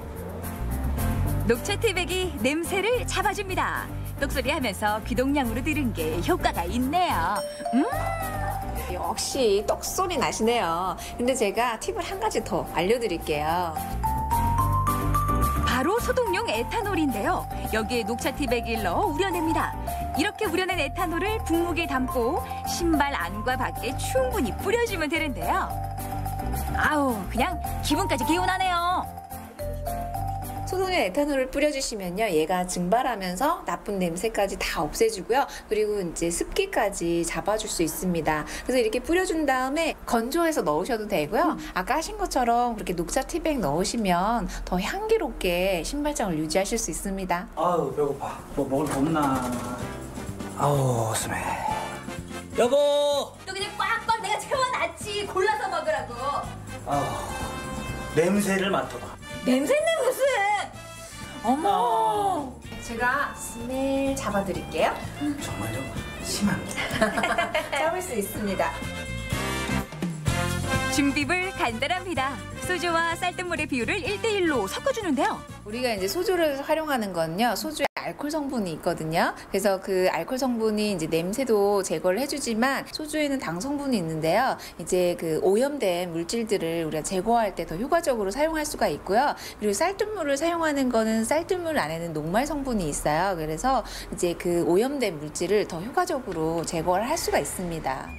녹차 티백이 냄새를 잡아줍니다. 똑소리 하면서 귀동냥으로 들은 게 효과가 있네요. 음. 역시 떡소리 나시네요. 근데 제가 팁을 한 가지 더 알려드릴게요. 바로 소독용 에탄올인데요. 여기에 녹차 티백을 넣어 우려냅니다. 이렇게 우려낸 에탄올을 분무기에 담고 신발 안과 밖에 충분히 뿌려주면 되는데요. 아우, 그냥 기분까지 개운하네요. 소독용 에탄올을 뿌려주시면요, 얘가 증발하면서 나쁜 냄새까지 다 없애주고요. 그리고 이제 습기까지 잡아줄 수 있습니다. 그래서 이렇게 뿌려준 다음에 건조해서 넣으셔도 되고요. 음. 아까 하신 것처럼 그렇게 녹차 티백 넣으시면 더 향기롭게 신발장을 유지하실 수 있습니다. 아우, 배고파. 뭐 먹을 거 없나? 아우, 스멜. 여보! 또 그냥 꽉꽉 내가 채워놨지. 골라서 먹으라고. 아우, 냄새를 맡아봐. 냄새는 무슨? 어머! 제가 스멜 잡아드릴게요. 정말요? 심합니다. 잡을 수 있습니다. 준비물 간단합니다. 소주와 쌀뜨물의 비율을 일 대 일로 섞어주는데요. 우리가 이제 소주를 활용하는 건요, 소주에 알코올 성분이 있거든요. 그래서 그 알코올 성분이 이제 냄새도 제거를 해주지만 소주에는 당 성분이 있는데요. 이제 그 오염된 물질들을 우리가 제거할 때 더 효과적으로 사용할 수가 있고요. 그리고 쌀뜨물을 사용하는 거는 쌀뜨물 안에는 녹말 성분이 있어요. 그래서 이제 그 오염된 물질을 더 효과적으로 제거를 할 수가 있습니다.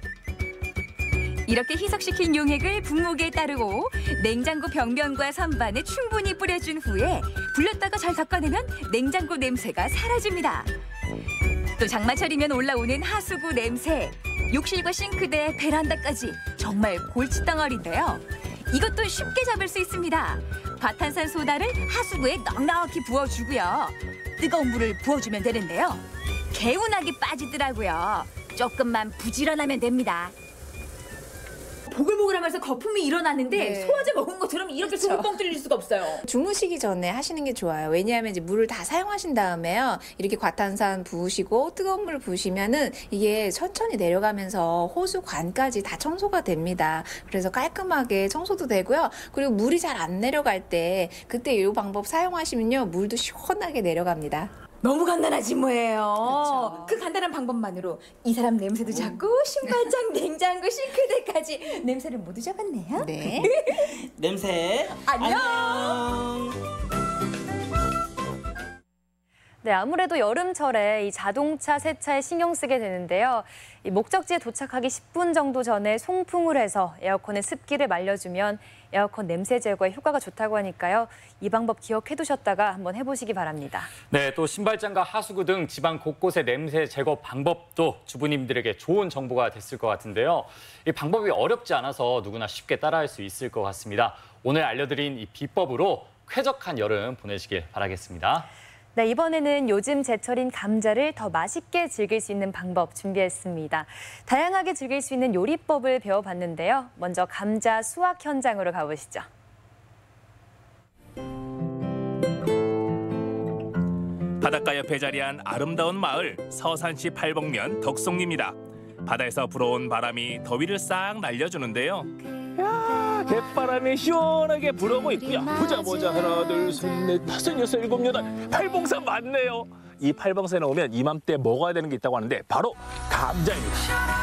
이렇게 희석시킨 용액을 분무기에 따르고 냉장고 벽면과 선반에 충분히 뿌려준 후에 불렸다가 잘 섞어내면 냉장고 냄새가 사라집니다. 또 장마철이면 올라오는 하수구 냄새, 욕실과 싱크대, 베란다까지 정말 골칫덩어리인데요. 이것도 쉽게 잡을 수 있습니다. 과탄산 소다를 하수구에 넉넉히 부어주고요. 뜨거운 물을 부어주면 되는데요. 개운하게 빠지더라고요. 조금만 부지런하면 됩니다. 보글보글하면서 거품이 일어나는데 네. 소화제 먹은 것처럼 이렇게 속을 뻥 뚫릴 수가 없어요. 주무시기 전에 하시는 게 좋아요. 왜냐하면 이제 물을 다 사용하신 다음에요, 이렇게 과탄산 부으시고 뜨거운 물 부으시면은 이게 천천히 내려가면서 호수관까지 다 청소가 됩니다. 그래서 깔끔하게 청소도 되고요. 그리고 물이 잘 안 내려갈 때 그때 이 방법 사용하시면요, 물도 시원하게 내려갑니다. 너무 간단하지 뭐예요. 그렇죠. 그 간단한 방법만으로 이 사람 냄새도 잡고 신발장, 냉장고, 싱크대까지 냄새를 모두 잡았네요. 네. 냄새. 안녕. 네, 아무래도 여름철에 이 자동차 세차에 신경 쓰게 되는데요. 이 목적지에 도착하기 십 분 정도 전에 송풍을 해서 에어컨의 습기를 말려주면 에어컨 냄새 제거에 효과가 좋다고 하니까요. 이 방법 기억해두셨다가 한번 해보시기 바랍니다. 네, 또 신발장과 하수구 등 집안 곳곳의 냄새 제거 방법도 주부님들에게 좋은 정보가 됐을 것 같은데요. 이 방법이 어렵지 않아서 누구나 쉽게 따라할 수 있을 것 같습니다. 오늘 알려드린 이 비법으로 쾌적한 여름 보내시길 바라겠습니다. 네, 이번에는 요즘 제철인 감자를 더 맛있게 즐길 수 있는 방법 준비했습니다. 다양하게 즐길 수 있는 요리법을 배워봤는데요. 먼저 감자 수확 현장으로 가보시죠. 바닷가 옆에 자리한 아름다운 마을 서산시 팔봉면 덕송리입니다. 바다에서 불어온 바람이 더위를 싹 날려주는데요. 야, 갯바람이 시원하게 불어오고 있고요. 보자 보자 하나 둘 셋 넷 다섯 여섯 일곱 여덟 팔봉산 맞네요. 이 팔봉산에 오면 이맘때 먹어야 되는 게 있다고 하는데 바로 감자입니다.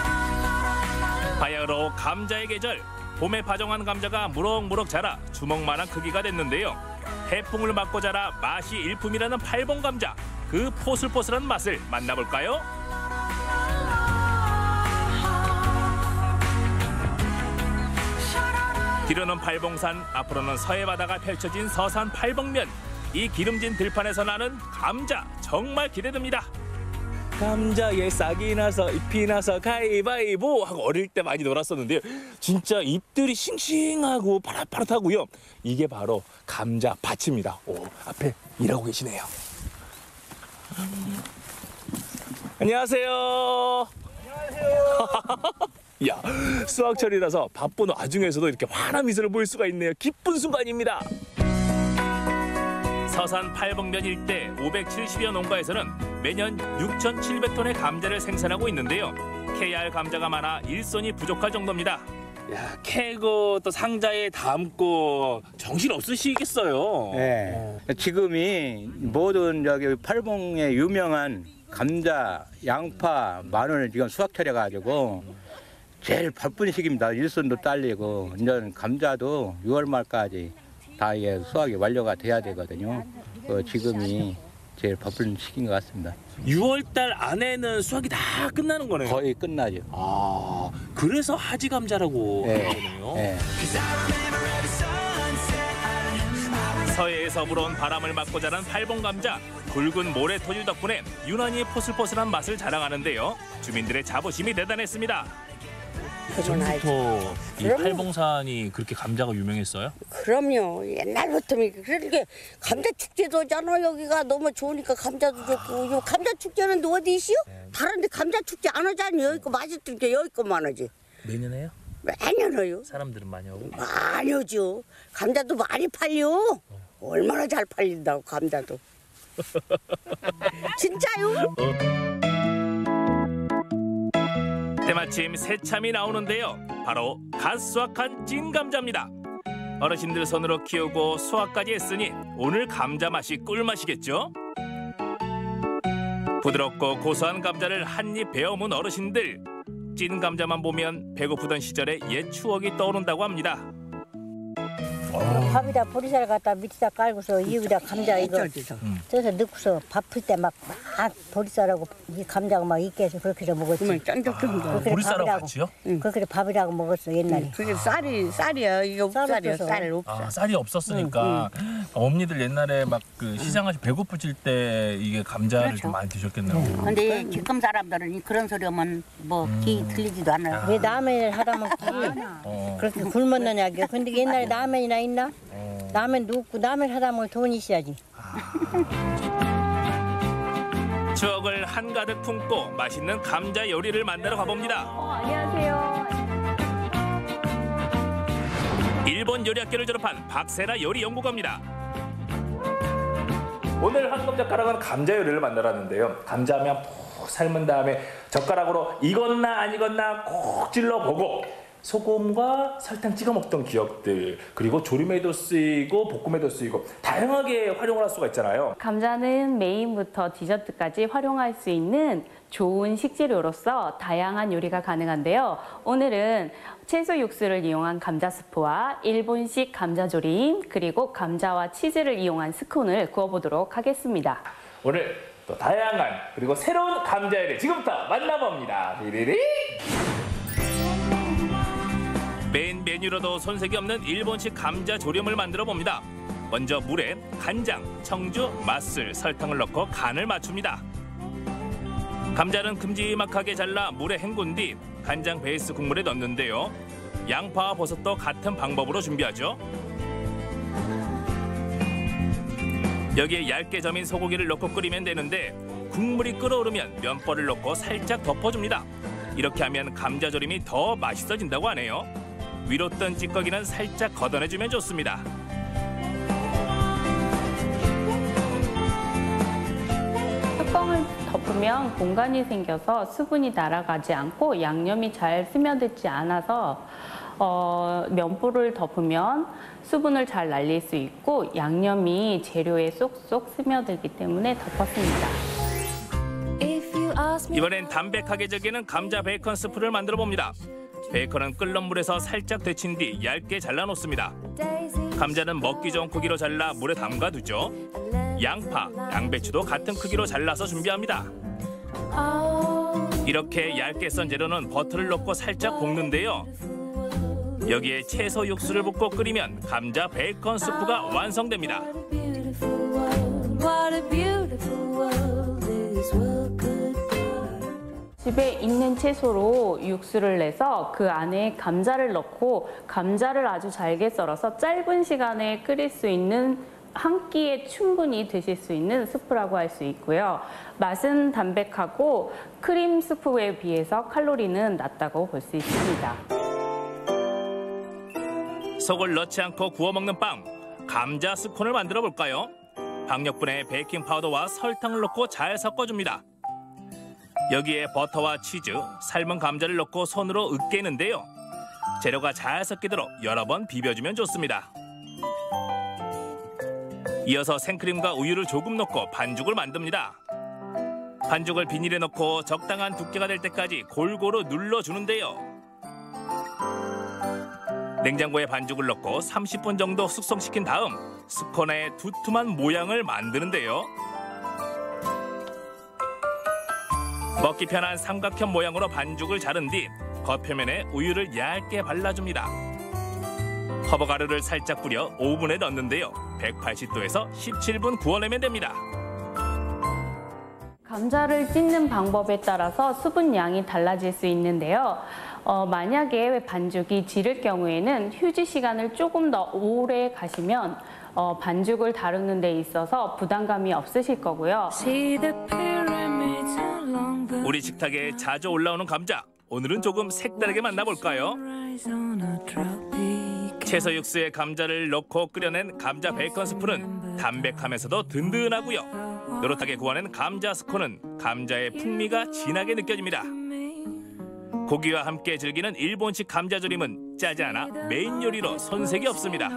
바야흐로 감자의 계절. 봄에 파종한 감자가 무럭무럭 자라 주먹만한 크기가 됐는데요. 해풍을 맞고 자라 맛이 일품이라는 팔봉 감자. 그 포슬포슬한 맛을 만나볼까요? 뒤로는 팔봉산, 앞으로는 서해 바다가 펼쳐진 서산 팔봉면. 이 기름진 들판에서 나는 감자 정말 기대됩니다. 감자에 싹이 나서 잎이 나서 가위바위보 하고 어릴 때 많이 놀았었는데요. 진짜 잎들이 싱싱하고 파릇파릇하고요. 이게 바로 감자 밭입니다. 오, 앞에 일하고 계시네요. 안녕하세요. 안녕하세요. 야, 수확철이라서 바쁜 와중에서도 이렇게 환한 미소를 보일 수가 있네요. 기쁜 순간입니다. 서산 팔봉면 일대 오백칠십여 농가에서는 매년 육천칠백 톤의 감자를 생산하고 있는데요. 캐야 할 감자가 많아 일손이 부족할 정도입니다. 야, 캐고 또 상자에 담고 정신 없으시겠어요. 네. 지금이 모든 저기 팔봉에 유명한 감자, 양파, 마늘 지금 수확철해 가지고 제일 바쁜 시기입니다. 일손도 딸리고 이제 감자도 유월 말까지 다 이게 수확이 완료가 돼야 되거든요. 그 지금이 제일 바쁜 시기인 것 같습니다. 유월 달 안에는 수확이 다 끝나는 거네요. 거의 끝나죠. 아, 그래서 하지 감자라고 네. 하거든요. 네. 서해에서 불어온 바람을 맞고 자란 팔봉 감자. 굵은 모래 토질 덕분에 유난히 포슬포슬한 맛을 자랑하는데요. 주민들의 자부심이 대단했습니다. 예전부터 이 그럼요. 팔봉산이 그렇게 감자가 유명했어요? 그럼요. 옛날부터 그렇게 감자 축제도 하잖아. 여기가 너무 좋으니까 감자도 좋고. 요 감자 축제는 어디 있어요? 다른데 감자 축제 안 하잖아요. 여기 거 맛있던 게 여기 거만 하지. 매년 해요? 매년 해요. 사람들은 많이 오고? 많이 오죠. 감자도 많이 팔려. 얼마나 잘 팔린다고 감자도. 진짜요? 때마침 새참이 나오는데요. 바로 갓 수확한 찐 감자입니다. 어르신들 손으로 키우고 수확까지 했으니 오늘 감자 맛이 꿀맛이겠죠? 부드럽고 고소한 감자를 한 입 베어문 어르신들. 찐 감자만 보면 배고프던 시절의 옛 추억이 떠오른다고 합니다. 밥에다 보리쌀 갖다 밑에다 깔고서 여기다 감자 이거 쪄서 넣고서 밥 풀 때 막 막 보리쌀하고 이 감자가 막 익게 해서 그렇게 해서 먹었지. 그러면 쫀득쫀득. 그렇게 보리쌀하고 밥이라고. 같이요? 응. 그렇게 밥이라고 먹었어 옛날에. 응, 그게 쌀이 쌀이야. 이게 쌀이야. 쌀 없어. 아, 쌀이 없었으니까 어머니들 옛날에 막 그 시장가서 배고프실 때 이게 감자를 그렇죠. 좀 많이 드셨겠네요. 근데 지금 사람들은 그런 소리 하면 뭐 귀 들리지도 않아요. 왜 라면을 하다 보면 어. 그렇게 굶었느냐고. 근데 옛날에 라면이나 있나? 라면도 없고 라면 하다 보면 돈이 있어야지. 추억을 한가득 품고 맛있는 감자 요리를 만들어 가봅니다. 어, 안녕하세요. 일본 요리학교를 졸업한 박세라 요리 연구가입니다. 오늘 황금 젓가락은 감자 요리를 만들었는데요. 감자면 푹 삶은 다음에 젓가락으로 익었나 안 익었나 콕 찔러보고 소금과 설탕 찍어 먹던 기억들, 그리고 조림에도 쓰이고 볶음에도 쓰이고 다양하게 활용을 할 수가 있잖아요. 감자는 메인부터 디저트까지 활용할 수 있는 좋은 식재료로서 다양한 요리가 가능한데요. 오늘은 채소 육수를 이용한 감자 스프와 일본식 감자조림, 그리고 감자와 치즈를 이용한 스콘을 구워보도록 하겠습니다. 오늘 또 다양한 그리고 새로운 감자 요리 지금부터 만나봅니다. 리리리. 메인 메뉴로도 손색이 없는 일본식 감자 조림을 만들어 봅니다. 먼저 물에 간장, 청주, 맛술, 설탕을 넣고 간을 맞춥니다. 감자는 큼지막하게 잘라 물에 헹군 뒤 간장 베이스 국물에 넣는데요. 양파와 버섯도 같은 방법으로 준비하죠. 여기에 얇게 저민 소고기를 넣고 끓이면 되는데 국물이 끓어오르면 면발을 넣고 살짝 덮어줍니다. 이렇게 하면 감자조림이 더 맛있어진다고 하네요. 위로 뜬 찌꺼기는 살짝 걷어내주면 좋습니다. 덮으면 공간이 생겨서 수분이 날아가지 않고 양념이 잘 스며들지 않아서 어, 면보를 덮으면 수분을 잘 날릴 수 있고 양념이 재료에 쏙쏙 스며들기 때문에 덮었습니다. 이번엔 담백하게 즐기는 감자 베이컨 스프를 만들어 봅니다. 베이컨은 끓는 물에서 살짝 데친 뒤 얇게 잘라 놓습니다. 감자는 먹기 좋은 크기로 잘라 물에 담가 두죠. 양파, 양배추도 같은 크기로 잘라서 준비합니다. 이렇게 얇게 썬 재료는 버터를 넣고 살짝 볶는데요. 여기에 채소 육수를 붓고 끓이면 감자 베이컨 스프가 완성됩니다. 집에 있는 채소로 육수를 내서 그 안에 감자를 넣고 감자를 아주 잘게 썰어서 짧은 시간에 끓일 수 있는 한 끼에 충분히 드실 수 있는 스프라고 할 수 있고요. 맛은 담백하고 크림 스프에 비해서 칼로리는 낮다고 볼 수 있습니다. 속을 넣지 않고 구워 먹는 빵, 감자 스콘을 만들어 볼까요? 박력분에 베이킹 파우더와 설탕을 넣고 잘 섞어줍니다. 여기에 버터와 치즈, 삶은 감자를 넣고 손으로 으깨는데요. 재료가 잘 섞이도록 여러 번 비벼주면 좋습니다. 이어서 생크림과 우유를 조금 넣고 반죽을 만듭니다. 반죽을 비닐에 넣고 적당한 두께가 될 때까지 골고루 눌러주는데요. 냉장고에 반죽을 넣고 삼십 분 정도 숙성시킨 다음 스콘의 두툼한 모양을 만드는데요. 먹기 편한 삼각형 모양으로 반죽을 자른 뒤 겉표면에 우유를 얇게 발라줍니다. 허브가루를 살짝 뿌려 오븐에 넣는데요. 백팔십 도에서 십칠 분 구워내면 됩니다. 감자를 찢는 방법에 따라서 수분 양이 달라질 수 있는데요. 어, 만약에 반죽이 지를 경우에는 휴지 시간을 조금 더 오래 가시면 어, 반죽을 다루는 데 있어서 부담감이 없으실 거고요. 우리 식탁에 자주 올라오는 감자, 오늘은 조금 색다르게 만나볼까요? 채소 육수에 감자를 넣고 끓여낸 감자 베이컨 스프는 담백하면서도 든든하고요. 노릇하게 구워낸 감자 스콘은 감자의 풍미가 진하게 느껴집니다. 고기와 함께 즐기는 일본식 감자조림은 짜지 않아 메인 요리로 손색이 없습니다.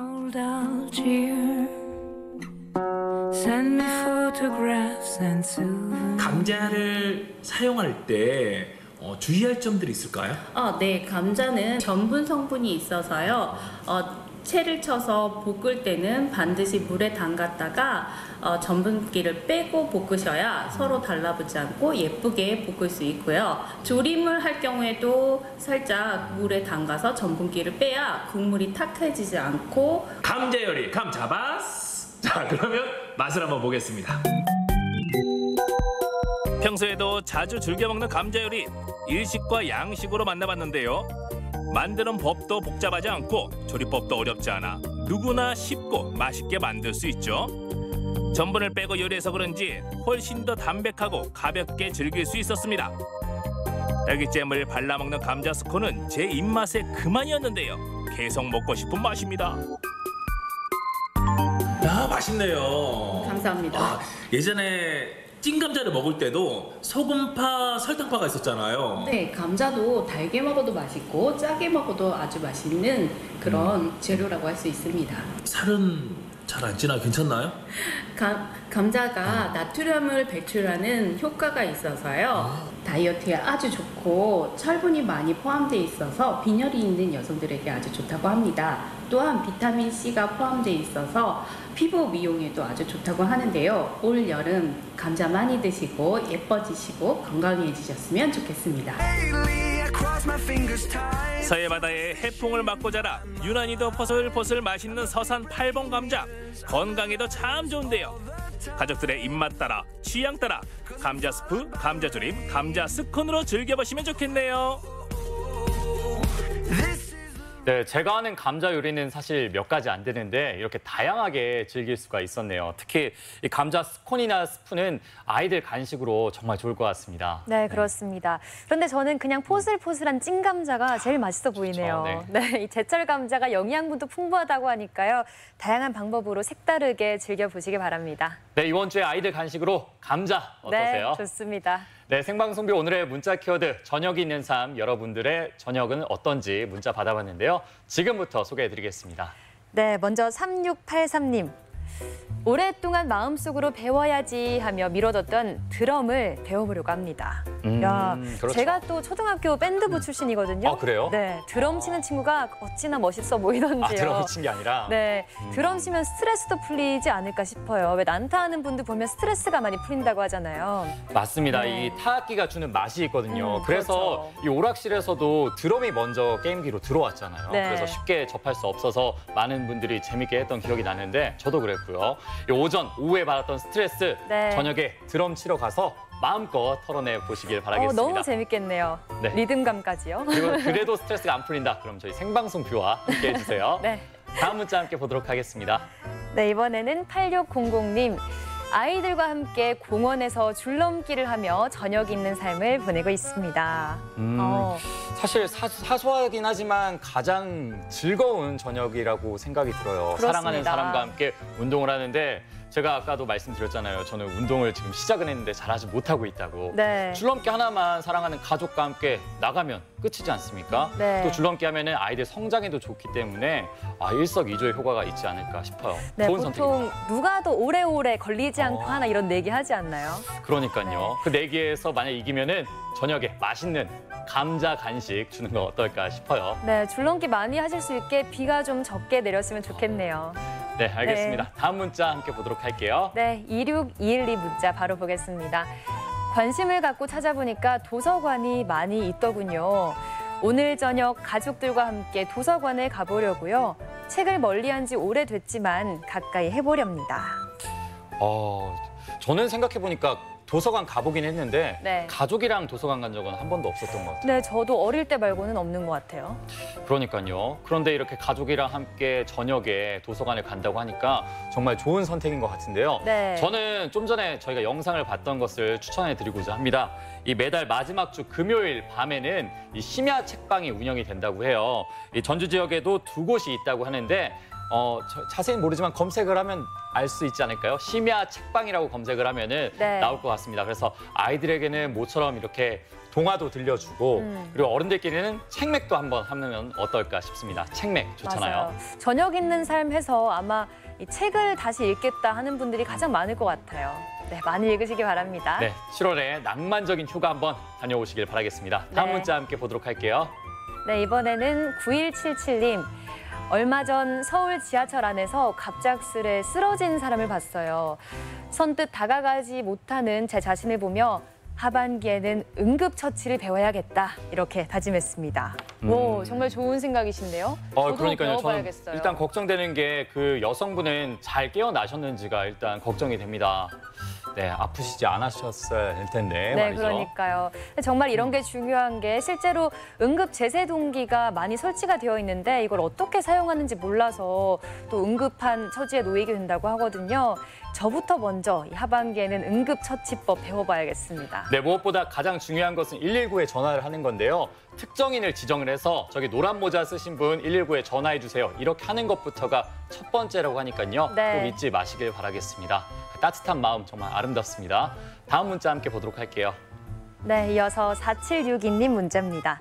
감자를 사용할 때 어, 주의할 점들이 있을까요? 어, 네, 감자는 전분 성분이 있어서요. 어, 채를 쳐서 볶을 때는 반드시 물에 담갔다가 어, 전분기를 빼고 볶으셔야 서로 달라붙지 않고 예쁘게 볶을 수 있고요. 조림을 할 경우에도 살짝 물에 담가서 전분기를 빼야 국물이 탁해지지 않고 감자 요리 감자바스. 자, 그러면 맛을 한번 보겠습니다. 평소에도 자주 즐겨 먹는 감자 요리, 일식과 양식으로 만나봤는데요. 만드는 법도 복잡하지 않고 조리법도 어렵지 않아 누구나 쉽고 맛있게 만들 수 있죠. 전분을 빼고 요리해서 그런지 훨씬 더 담백하고 가볍게 즐길 수 있었습니다. 딸기잼을 발라 먹는 감자 스콘은 제 입맛에 그만이었는데요. 계속 먹고 싶은 맛입니다. 야, 맛있네요. 감사합니다. 아, 예전에 찐 감자를 먹을 때도 소금파, 설탕파가 있었잖아요. 네, 감자도 달게 먹어도 맛있고 짜게 먹어도 아주 맛있는 그런 음. 재료라고 할 수 있습니다. 살은 잘 안 찌나 괜찮나요? 감, 감자가 어. 나트륨을 배출하는 효과가 있어서요. 어. 다이어트에 아주 좋고 철분이 많이 포함되어 있어서 빈혈이 있는 여성들에게 아주 좋다고 합니다. 또한 비타민C가 포함되어 있어서 피부 미용에도 아주 좋다고 하는데요. 올 여름 감자 많이 드시고 예뻐지시고 건강해지셨으면 좋겠습니다. 서해 바다에 해풍을 맞고 자라 유난히도 포슬포슬 맛있는 서산 팔봉 감자, 건강에도 참 좋은데요. 가족들의 입맛 따라 취향 따라 감자 스프, 감자조림, 감자 스콘으로 즐겨보시면 좋겠네요. 네, 제가 하는 감자 요리는 사실 몇 가지 안 되는데 이렇게 다양하게 즐길 수가 있었네요. 특히 이 감자 스콘이나 스프는 아이들 간식으로 정말 좋을 것 같습니다. 네, 그렇습니다. 그런데 저는 그냥 포슬포슬한 찐감자가 제일 맛있어 보이네요. 그렇죠, 네, 이 제철 감자가 영양분도 풍부하다고 하니까요. 다양한 방법으로 색다르게 즐겨보시기 바랍니다. 네, 이번 주에 아이들 간식으로 감자 어떠세요? 네, 좋습니다. 네, 생방송비 오늘의 문자 키워드 저녁이 있는 삶, 여러분들의 저녁은 어떤지 문자 받아봤는데요. 지금부터 소개해드리겠습니다. 네, 먼저 삼육팔삼 님. 오랫동안 마음속으로 배워야지 하며 미뤄뒀던 드럼을 배워보려고 합니다. 음, 야, 그렇죠. 제가 또 초등학교 밴드부 출신이거든요. 아, 그래요? 네, 드럼 치는 친구가 어찌나 멋있어 보이던지요. 아, 드럼 친 게 아니라? 네, 음. 드럼 치면 스트레스도 풀리지 않을까 싶어요. 왜 난타하는 분들 보면 스트레스가 많이 풀린다고 하잖아요. 맞습니다. 네. 이 타악기가 주는 맛이 있거든요. 음, 그래서 이 오락실에서도 드럼이 먼저 게임기로 들어왔잖아요. 네. 그래서 쉽게 접할 수 없어서 많은 분들이 재밌게 했던 기억이 나는데 저도 그랬고요. 이 오전, 오후에 받았던 스트레스 네. 저녁에 드럼 치러 가서 마음껏 털어내 보시길 어, 바라겠습니다. 너무 재밌겠네요. 네. 리듬감까지요. 그리고 그래도 스트레스가 안 풀린다. 그럼 저희 생방송 뷰와 함께 해주세요. 네. 다음 문자 함께 보도록 하겠습니다. 네, 이번에는 팔육공공 님. 아이들과 함께 공원에서 줄넘기를 하며 저녁 있는 삶을 보내고 있습니다. 음, 어. 사실 사, 사소하긴 하지만 가장 즐거운 저녁이라고 생각이 들어요. 그렇습니다. 사랑하는 사람과 함께 운동을 하는데 제가 아까도 말씀드렸잖아요. 저는 운동을 지금 시작은 했는데 잘하지 못하고 있다고. 네. 줄넘기 하나만 사랑하는 가족과 함께 나가면 끝이지 않습니까? 네. 또 줄넘기 하면은 아이들 성장에도 좋기 때문에 아, 일석이조의 효과가 있지 않을까 싶어요. 네, 좋은 보통 선택입니다. 누가 더 오래오래 걸리지 않고 어. 하나 이런 내기 하지 않나요? 그러니까요. 그 내기에서 만약 이기면은 저녁에 맛있는 감자 간식 주는 거 어떨까 싶어요. 네, 줄넘기 많이 하실 수 있게 비가 좀 적게 내렸으면 좋겠네요. 네, 알겠습니다. 다음 문자 함께 보도록 할게요. 네, 이육이일이 문자 바로 보겠습니다. 관심을 갖고 찾아보니까 도서관이 많이 있더군요. 오늘 저녁 가족들과 함께 도서관에 가보려고요. 책을 멀리한 지 오래됐지만 가까이 해보렵니다. 어, 저는 생각해보니까 도서관 가보긴 했는데 네. 가족이랑 도서관 간 적은 한 번도 없었던 것 같아요. 네, 저도 어릴 때 말고는 없는 것 같아요. 그러니까요. 그런데 이렇게 가족이랑 함께 저녁에 도서관에 간다고 하니까 정말 좋은 선택인 것 같은데요. 네. 저는 좀 전에 저희가 영상을 봤던 것을 추천해드리고자 합니다. 이 매달 마지막 주 금요일 밤에는 이 심야 책방이 운영이 된다고 해요. 이 전주 지역에도 두 곳이 있다고 하는데 어, 저, 자세히 모르지만 검색을 하면 알 수 있지 않을까요? 심야 책방이라고 검색을 하면은 네. 나올 것 같습니다. 그래서 아이들에게는 모처럼 이렇게 동화도 들려주고 음. 그리고 어른들끼리는 책맥도 한번 하면 어떨까 싶습니다. 책맥 좋잖아요. 맞아요. 저녁 있는 삶 해서 아마 이 책을 다시 읽겠다 하는 분들이 가장 많을 것 같아요. 네, 많이 읽으시기 바랍니다. 네, 칠월에 낭만적인 휴가 한번 다녀오시길 바라겠습니다. 다음 네. 문자 함께 보도록 할게요. 네, 이번에는 구일칠칠 님. 얼마 전 서울 지하철 안에서 갑작스레 쓰러진 사람을 봤어요. 선뜻 다가가지 못하는 제 자신을 보며 하반기에는 응급처치를 배워야겠다 이렇게 다짐했습니다. 음. 오, 정말 좋은 생각이신데요. 어, 저도 그러니까요. 저는 배워봐야겠어요. 일단 걱정되는 게 그 여성분은 잘 깨어나셨는지가 일단 걱정이 됩니다. 네, 아프시지 않으셨어야 될 텐데 네, 말이죠. 그러니까요. 정말 이런 게 중요한 게 실제로 응급 제세 동기가 많이 설치가 되어 있는데 이걸 어떻게 사용하는지 몰라서 또 응급한 처지에 놓이게 된다고 하거든요. 저부터 먼저 이 하반기에는 응급처치법 배워봐야겠습니다. 네, 무엇보다 가장 중요한 것은 일일구에 전화를 하는 건데요. 특정인을 지정을 해서 저기 노란 모자 쓰신 분 일일구에 전화해 주세요. 이렇게 하는 것부터가 첫 번째라고 하니까요. 네. 꼭 잊지 마시길 바라겠습니다. 따뜻한 마음 정말 아름답습니다. 다음 문자 함께 보도록 할게요. 네, 이어서 사칠육이 님 문자입니다.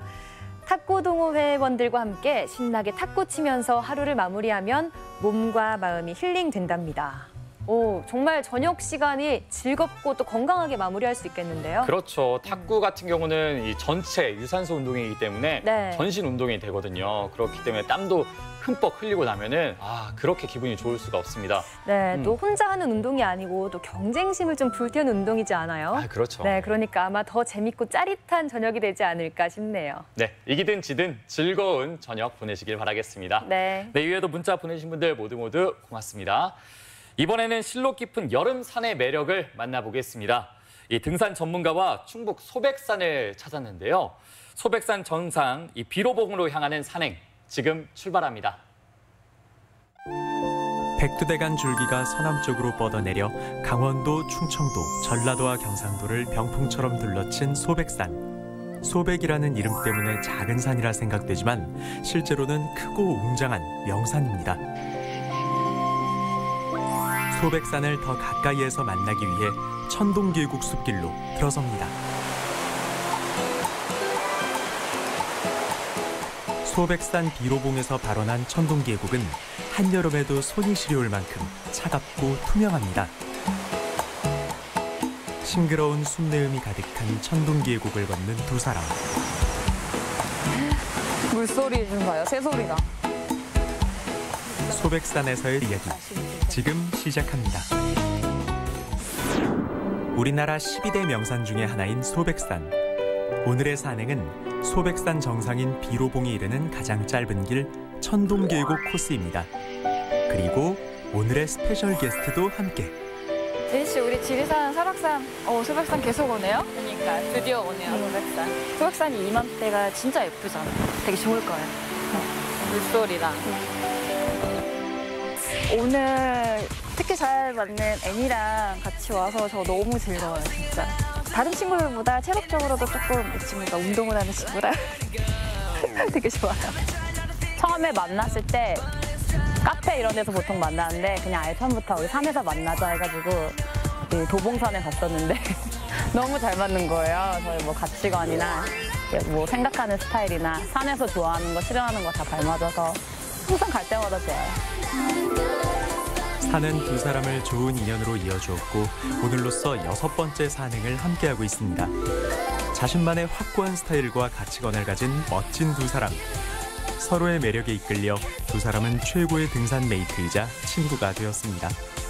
탁구 동호 회원들과 함께 신나게 탁구 치면서 하루를 마무리하면 몸과 마음이 힐링된답니다. 오, 정말 저녁 시간이 즐겁고 또 건강하게 마무리할 수 있겠는데요. 그렇죠. 탁구 같은 경우는 이 전체 유산소 운동이기 때문에 네. 전신 운동이 되거든요. 그렇기 때문에 땀도 흠뻑 흘리고 나면은 아 그렇게 기분이 좋을 수가 없습니다. 네, 음. 또 혼자 하는 운동이 아니고 또 경쟁심을 좀 불태우는 운동이지 않아요? 아, 그렇죠. 네, 그러니까 아마 더 재밌고 짜릿한 저녁이 되지 않을까 싶네요. 네, 이기든 지든 즐거운 저녁 보내시길 바라겠습니다. 네. 네, 이외에도 문자 보내신 분들 모두 모두 고맙습니다. 이번에는 실록 깊은 여름 산의 매력을 만나보겠습니다. 이 등산 전문가와 충북 소백산을 찾았는데요. 소백산 정상 이 비로봉으로 향하는 산행 지금 출발합니다. 백두대간 줄기가 서남쪽으로 뻗어내려 강원도, 충청도, 전라도와 경상도를 병풍처럼 둘러친 소백산. 소백이라는 이름 때문에 작은 산이라 생각되지만 실제로는 크고 웅장한 명산입니다. 소백산을 더 가까이에서 만나기 위해 천동계곡 숲길로 들어섭니다. 소백산 비로봉에서 발원한 천동계곡은 한여름에도 손이 시려울 만큼 차갑고 투명합니다. 싱그러운 숲내음이 가득한 천동계곡을 걷는 두 사람. 물소리 좀 봐요. 새소리가. 소백산에서의 이야기 지금 시작합니다. 우리나라 십이 대 명산 중에 하나인 소백산. 오늘의 산행은 소백산 정상인 비로봉에 이르는 가장 짧은 길 천동계곡 코스입니다. 그리고 오늘의 스페셜 게스트도 함께. 제이 씨, 우리 지리산, 설악산, 어, 소백산 계속 오네요? 그러니까 드디어 오네요, 소백산. 소백산이 이맘때가 진짜 예쁘잖아. 되게 좋을 거예요. 물소리랑. 오늘 특히 잘 맞는 애니랑 같이 와서 저 너무 즐거워요, 진짜. 다른 친구들보다 체력적으로도 조금 이 친구가 운동을 하는 친구라 되게 좋아요. 처음에 만났을 때 카페 이런 데서 보통 만나는데 그냥 아예 처음부터 우리 산에서 만나자 해가지고 이 도봉산에 갔었는데 너무 잘 맞는 거예요. 저희 뭐 가치관이나 뭐 생각하는 스타일이나 산에서 좋아하는 거, 싫어하는 거 다 잘 맞아서 항상 갈 때마다 좋아요. 산은 두 사람을 좋은 인연으로 이어주었고 오늘로써 여섯 번째 산행을 함께하고 있습니다. 자신만의 확고한 스타일과 가치관을 가진 멋진 두 사람. 서로의 매력에 이끌려 두 사람은 최고의 등산 메이트이자 친구가 되었습니다.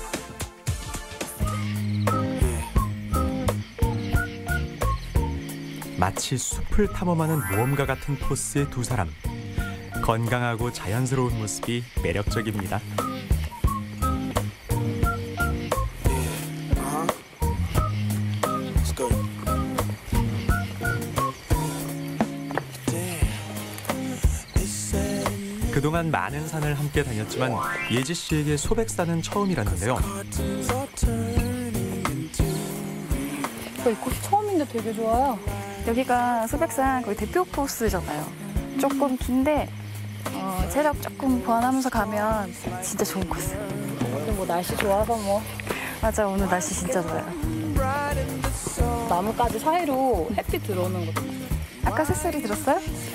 마치 숲을 탐험하는 모험가 같은 포스의 두 사람. 건강하고 자연스러운 모습이 매력적입니다. 그동안 많은 산을 함께 다녔지만 예지 씨에게 소백산은 처음이라는데요. 이 코스 처음인데 되게 좋아요. 여기가 소백산 거의 대표 코스잖아요. 조금 긴데 어, 체력 조금 보완하면서 가면 진짜 좋은 코스. 오늘 뭐 날씨 좋아서 뭐. 맞아, 오늘 날씨 진짜 좋아요. 나뭇가지 사이로 햇빛 들어오는 거. 아까 새소리 들었어요?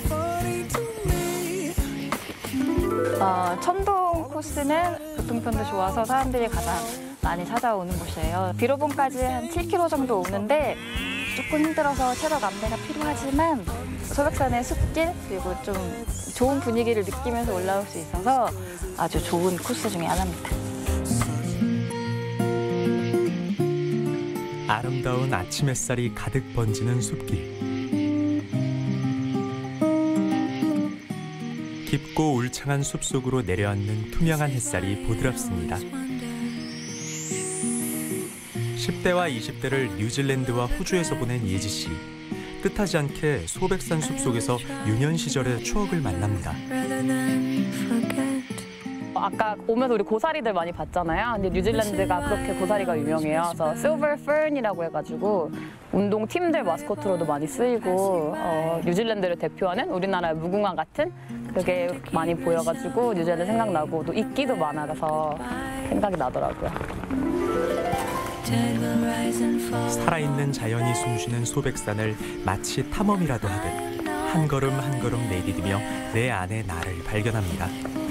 어, 천동 코스는 교통편도 좋아서 사람들이 가장 많이 찾아오는 곳이에요. 비로봉까지 한 칠 킬로미터 정도 오는데 조금 힘들어서 체력 안배가 필요하지만 소백산의 숲길 그리고 좀 좋은 분위기를 느끼면서 올라올 수 있어서 아주 좋은 코스 중에 하나입니다. 아름다운 아침 햇살이 가득 번지는 숲길. 깊고 울창한 숲속으로 내려앉는 투명한 햇살이 보드랍습니다. 십 대와 이십 대를 뉴질랜드와 호주에서 보낸 예지 씨. 뜻하지 않게 소백산 숲속에서 유년 시절의 추억을 만납니다. 아까 오면서 우리 고사리들 많이 봤잖아요. 근데 뉴질랜드가 그렇게 고사리가 유명해요. 그래서 Silver Fern이라고 해가지고 운동 팀들 마스코트로도 많이 쓰이고 어, 뉴질랜드를 대표하는 우리나라의 무궁화 같은 그게 많이 보여가지고 뉴질랜드 생각나고 또 이끼도 많아서 생각이 나더라고요. 살아있는 자연이 숨쉬는 소백산을 마치 탐험이라도 하듯 한 걸음 한 걸음 내디디며 내 안의 나를 발견합니다.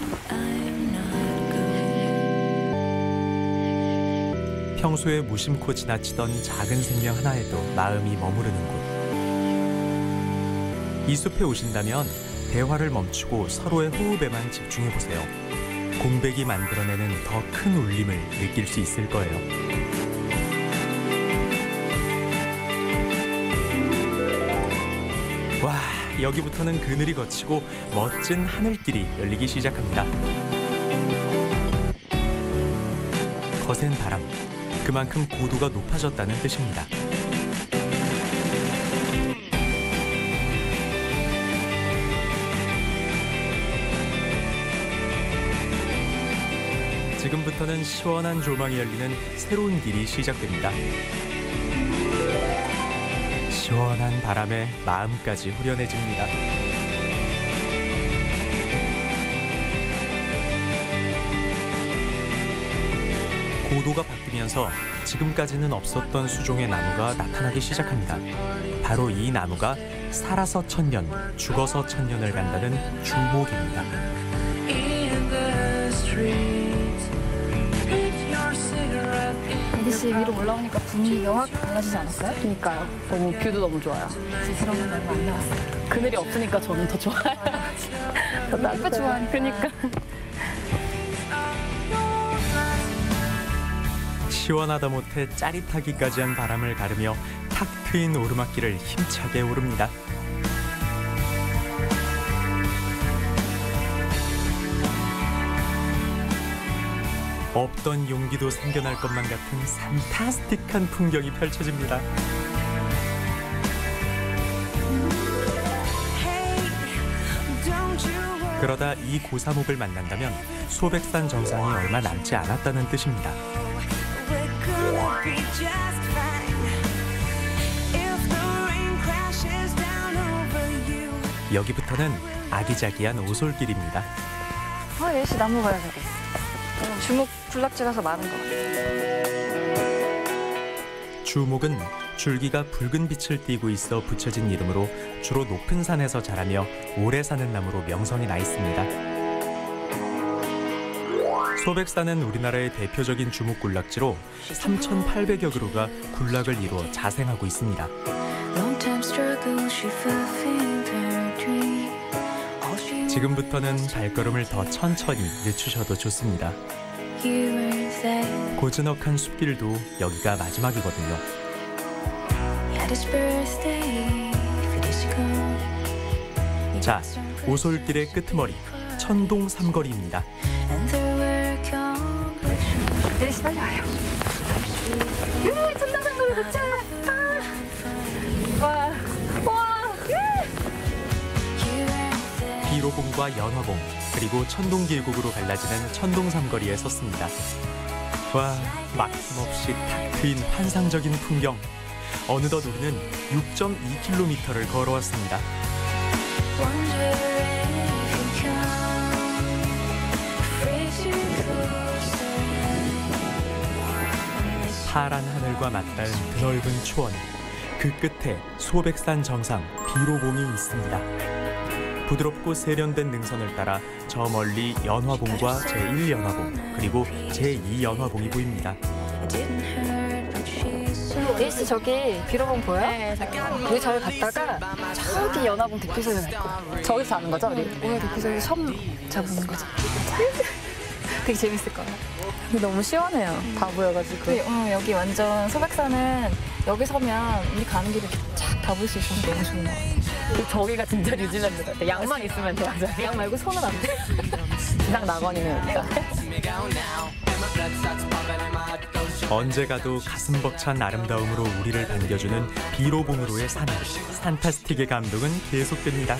평소에 무심코 지나치던 작은 생명 하나에도 마음이 머무르는 곳. 이 숲에 오신다면 대화를 멈추고 서로의 호흡에만 집중해보세요. 공백이 만들어내는 더 큰 울림을 느낄 수 있을 거예요. 와, 여기부터는 그늘이 걷히고 멋진 하늘길이 열리기 시작합니다. 거센 바람, 그만큼 고도가 높아졌다는 뜻입니다. 지금부터는 시원한 조망이 열리는 새로운 길이 시작됩니다. 시원한 바람에 마음까지 후련해집니다. 고도가 바뀌면서 지금까지는 없었던 수종의 나무가 나타나기 시작합니다. 바로 이 나무가 살아서 천년, 죽어서 천년을 간다는 주목입니다. 에디 씨 위로 올라오니까 분위기가 확 달라지지 않았어요? 그러니까요. 너무 뷰도 너무 좋아요. 지스러운 날도 안 나왔어요. 그늘이 없으니까 저는 더 좋아요. 저 나도 좋아하니까. 그러니까. 시원하다 못해 짜릿하기까지 한 바람을 가르며 탁 트인 오르막길을 힘차게 오릅니다. 없던 용기도 생겨날 것만 같은 판타스틱한 풍경이 펼쳐집니다. 그러다 이 고사목을 만난다면 소백산 정상이 얼마 남지 않았다는 뜻입니다. 여기부터는 아기자기한 오솔길입니다. 아, 예시 나무 봐야 되겠어. 주목 군락지라서 많은 것 같아요. 주목은 줄기가 붉은 빛을 띠고 있어 붙여진 이름으로 주로 높은 산에서 자라며 오래 사는 나무로 명성이 나 있습니다. 소백산은 우리나라의 대표적인 주목 군락지로 삼천팔백여 그루가 군락을 이루어 자생하고 있습니다. 지금부터는 발걸음을 더 천천히 늦추셔도 좋습니다. 고즈넉한 숲길도 여기가 마지막이거든요. 자, 오솔길의 끄트머리 천동 삼거리입니다. 에디 씨 빨리 와요. 으, 천당 삼거리 도착! 아. 와, 와. 비로봉과 연화봉 그리고 천동길곡으로 갈라지는 천동 삼거리에 섰습니다. 와, 막힘없이 탁 트인 환상적인 풍경. 어느덧 우리는 육 점 이 킬로미터를 걸어왔습니다. 파란 하늘과 맞닿은 드넓은 초원. 그 끝에 소백산 정상 비로봉이 있습니다. 부드럽고 세련된 능선을 따라 저 멀리 연화봉과 제일 연화봉 그리고 제이 연화봉이 보입니다. 에디 씨 저기 비로봉 보여요? 네, 여기 저희 갔다가 저기 연화봉 대피소에 있고 저기서 자는 거죠, 우리? 오늘 대피소에서 섬 잡는 거죠. 되게 재밌을 거예요. 너무 시원해요. 다 보여가지고. 네, 어, 여기 완전 소백산은 여기 서면 우리 가는 길을 쫙 다 볼 수 있어서 너무 좋은 것 같아요. 저기가 진짜 뉴질랜드 같아. 양만 있으면 돼. 맞아. 양 말고 손은 안 돼. 지상 낙원이네 여기가. 언제 가도 가슴 벅찬 아름다움으로 우리를 반겨주는 비로봉으로의 산행. 판타스틱의 감동은 계속됩니다.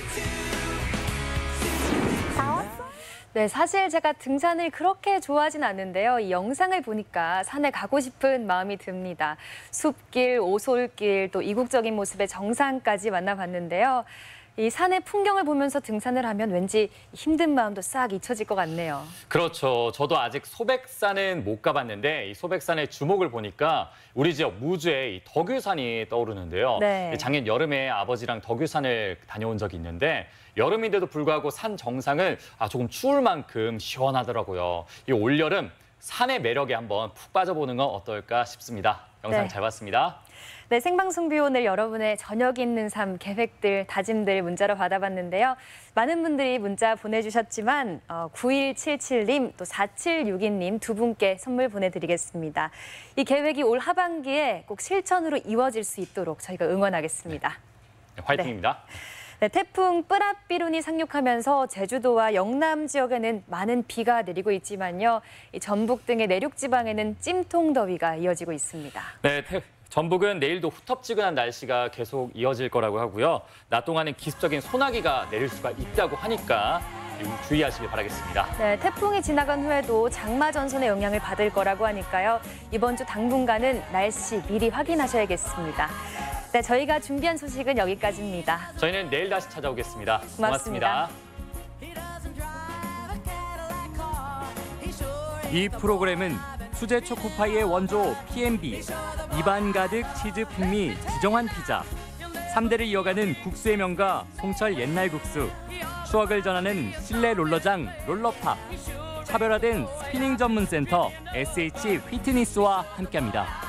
네, 사실 제가 등산을 그렇게 좋아하진 않는데요. 이 영상을 보니까 산에 가고 싶은 마음이 듭니다. 숲길, 오솔길, 또 이국적인 모습의 정상까지 만나봤는데요. 이 산의 풍경을 보면서 등산을 하면 왠지 힘든 마음도 싹 잊혀질 것 같네요. 그렇죠. 저도 아직 소백산은 못 가봤는데 이 소백산의 주목을 보니까 우리 지역 무주의 이 덕유산이 떠오르는데요. 네. 작년 여름에 아버지랑 덕유산을 다녀온 적이 있는데 여름인데도 불구하고 산 정상은 아, 조금 추울 만큼 시원하더라고요. 이 올여름 산의 매력에 한번 푹 빠져보는 건 어떨까 싶습니다. 영상 네. 잘 봤습니다. 네, 생방송비 오늘 여러분의 저녁 있는 삶 계획들, 다짐들 문자로 받아봤는데요. 많은 분들이 문자 보내주셨지만 어, 구일칠칠 님, 또 사칠육이 님 두 분께 선물 보내드리겠습니다. 이 계획이 올 하반기에 꼭 실천으로 이루어질 수 있도록 저희가 응원하겠습니다. 네, 화이팅입니다. 네. 네, 태풍 뿌라삐룬이 상륙하면서 제주도와 영남 지역에는 많은 비가 내리고 있지만요. 이 전북 등의 내륙 지방에는 찜통 더위가 이어지고 있습니다. 네, 태... 전북은 내일도 후텁지근한 날씨가 계속 이어질 거라고 하고요. 낮 동안은 기습적인 소나기가 내릴 수가 있다고 하니까 주의하시길 바라겠습니다. 네, 태풍이 지나간 후에도 장마 전선의 영향을 받을 거라고 하니까요. 이번 주 당분간은 날씨 미리 확인하셔야겠습니다. 네, 저희가 준비한 소식은 여기까지입니다. 저희는 내일 다시 찾아오겠습니다. 고맙습니다. 고맙습니다. 이 프로그램은 수제 초코파이의 원조 피엠비, 입안 가득 치즈 풍미 지정환 피자, 삼 대를 이어가는 국수의 명가 송철 옛날 국수, 추억을 전하는 실내 롤러장 롤러팝, 차별화된 스피닝 전문 센터 에스에이치 휘트니스와 함께합니다.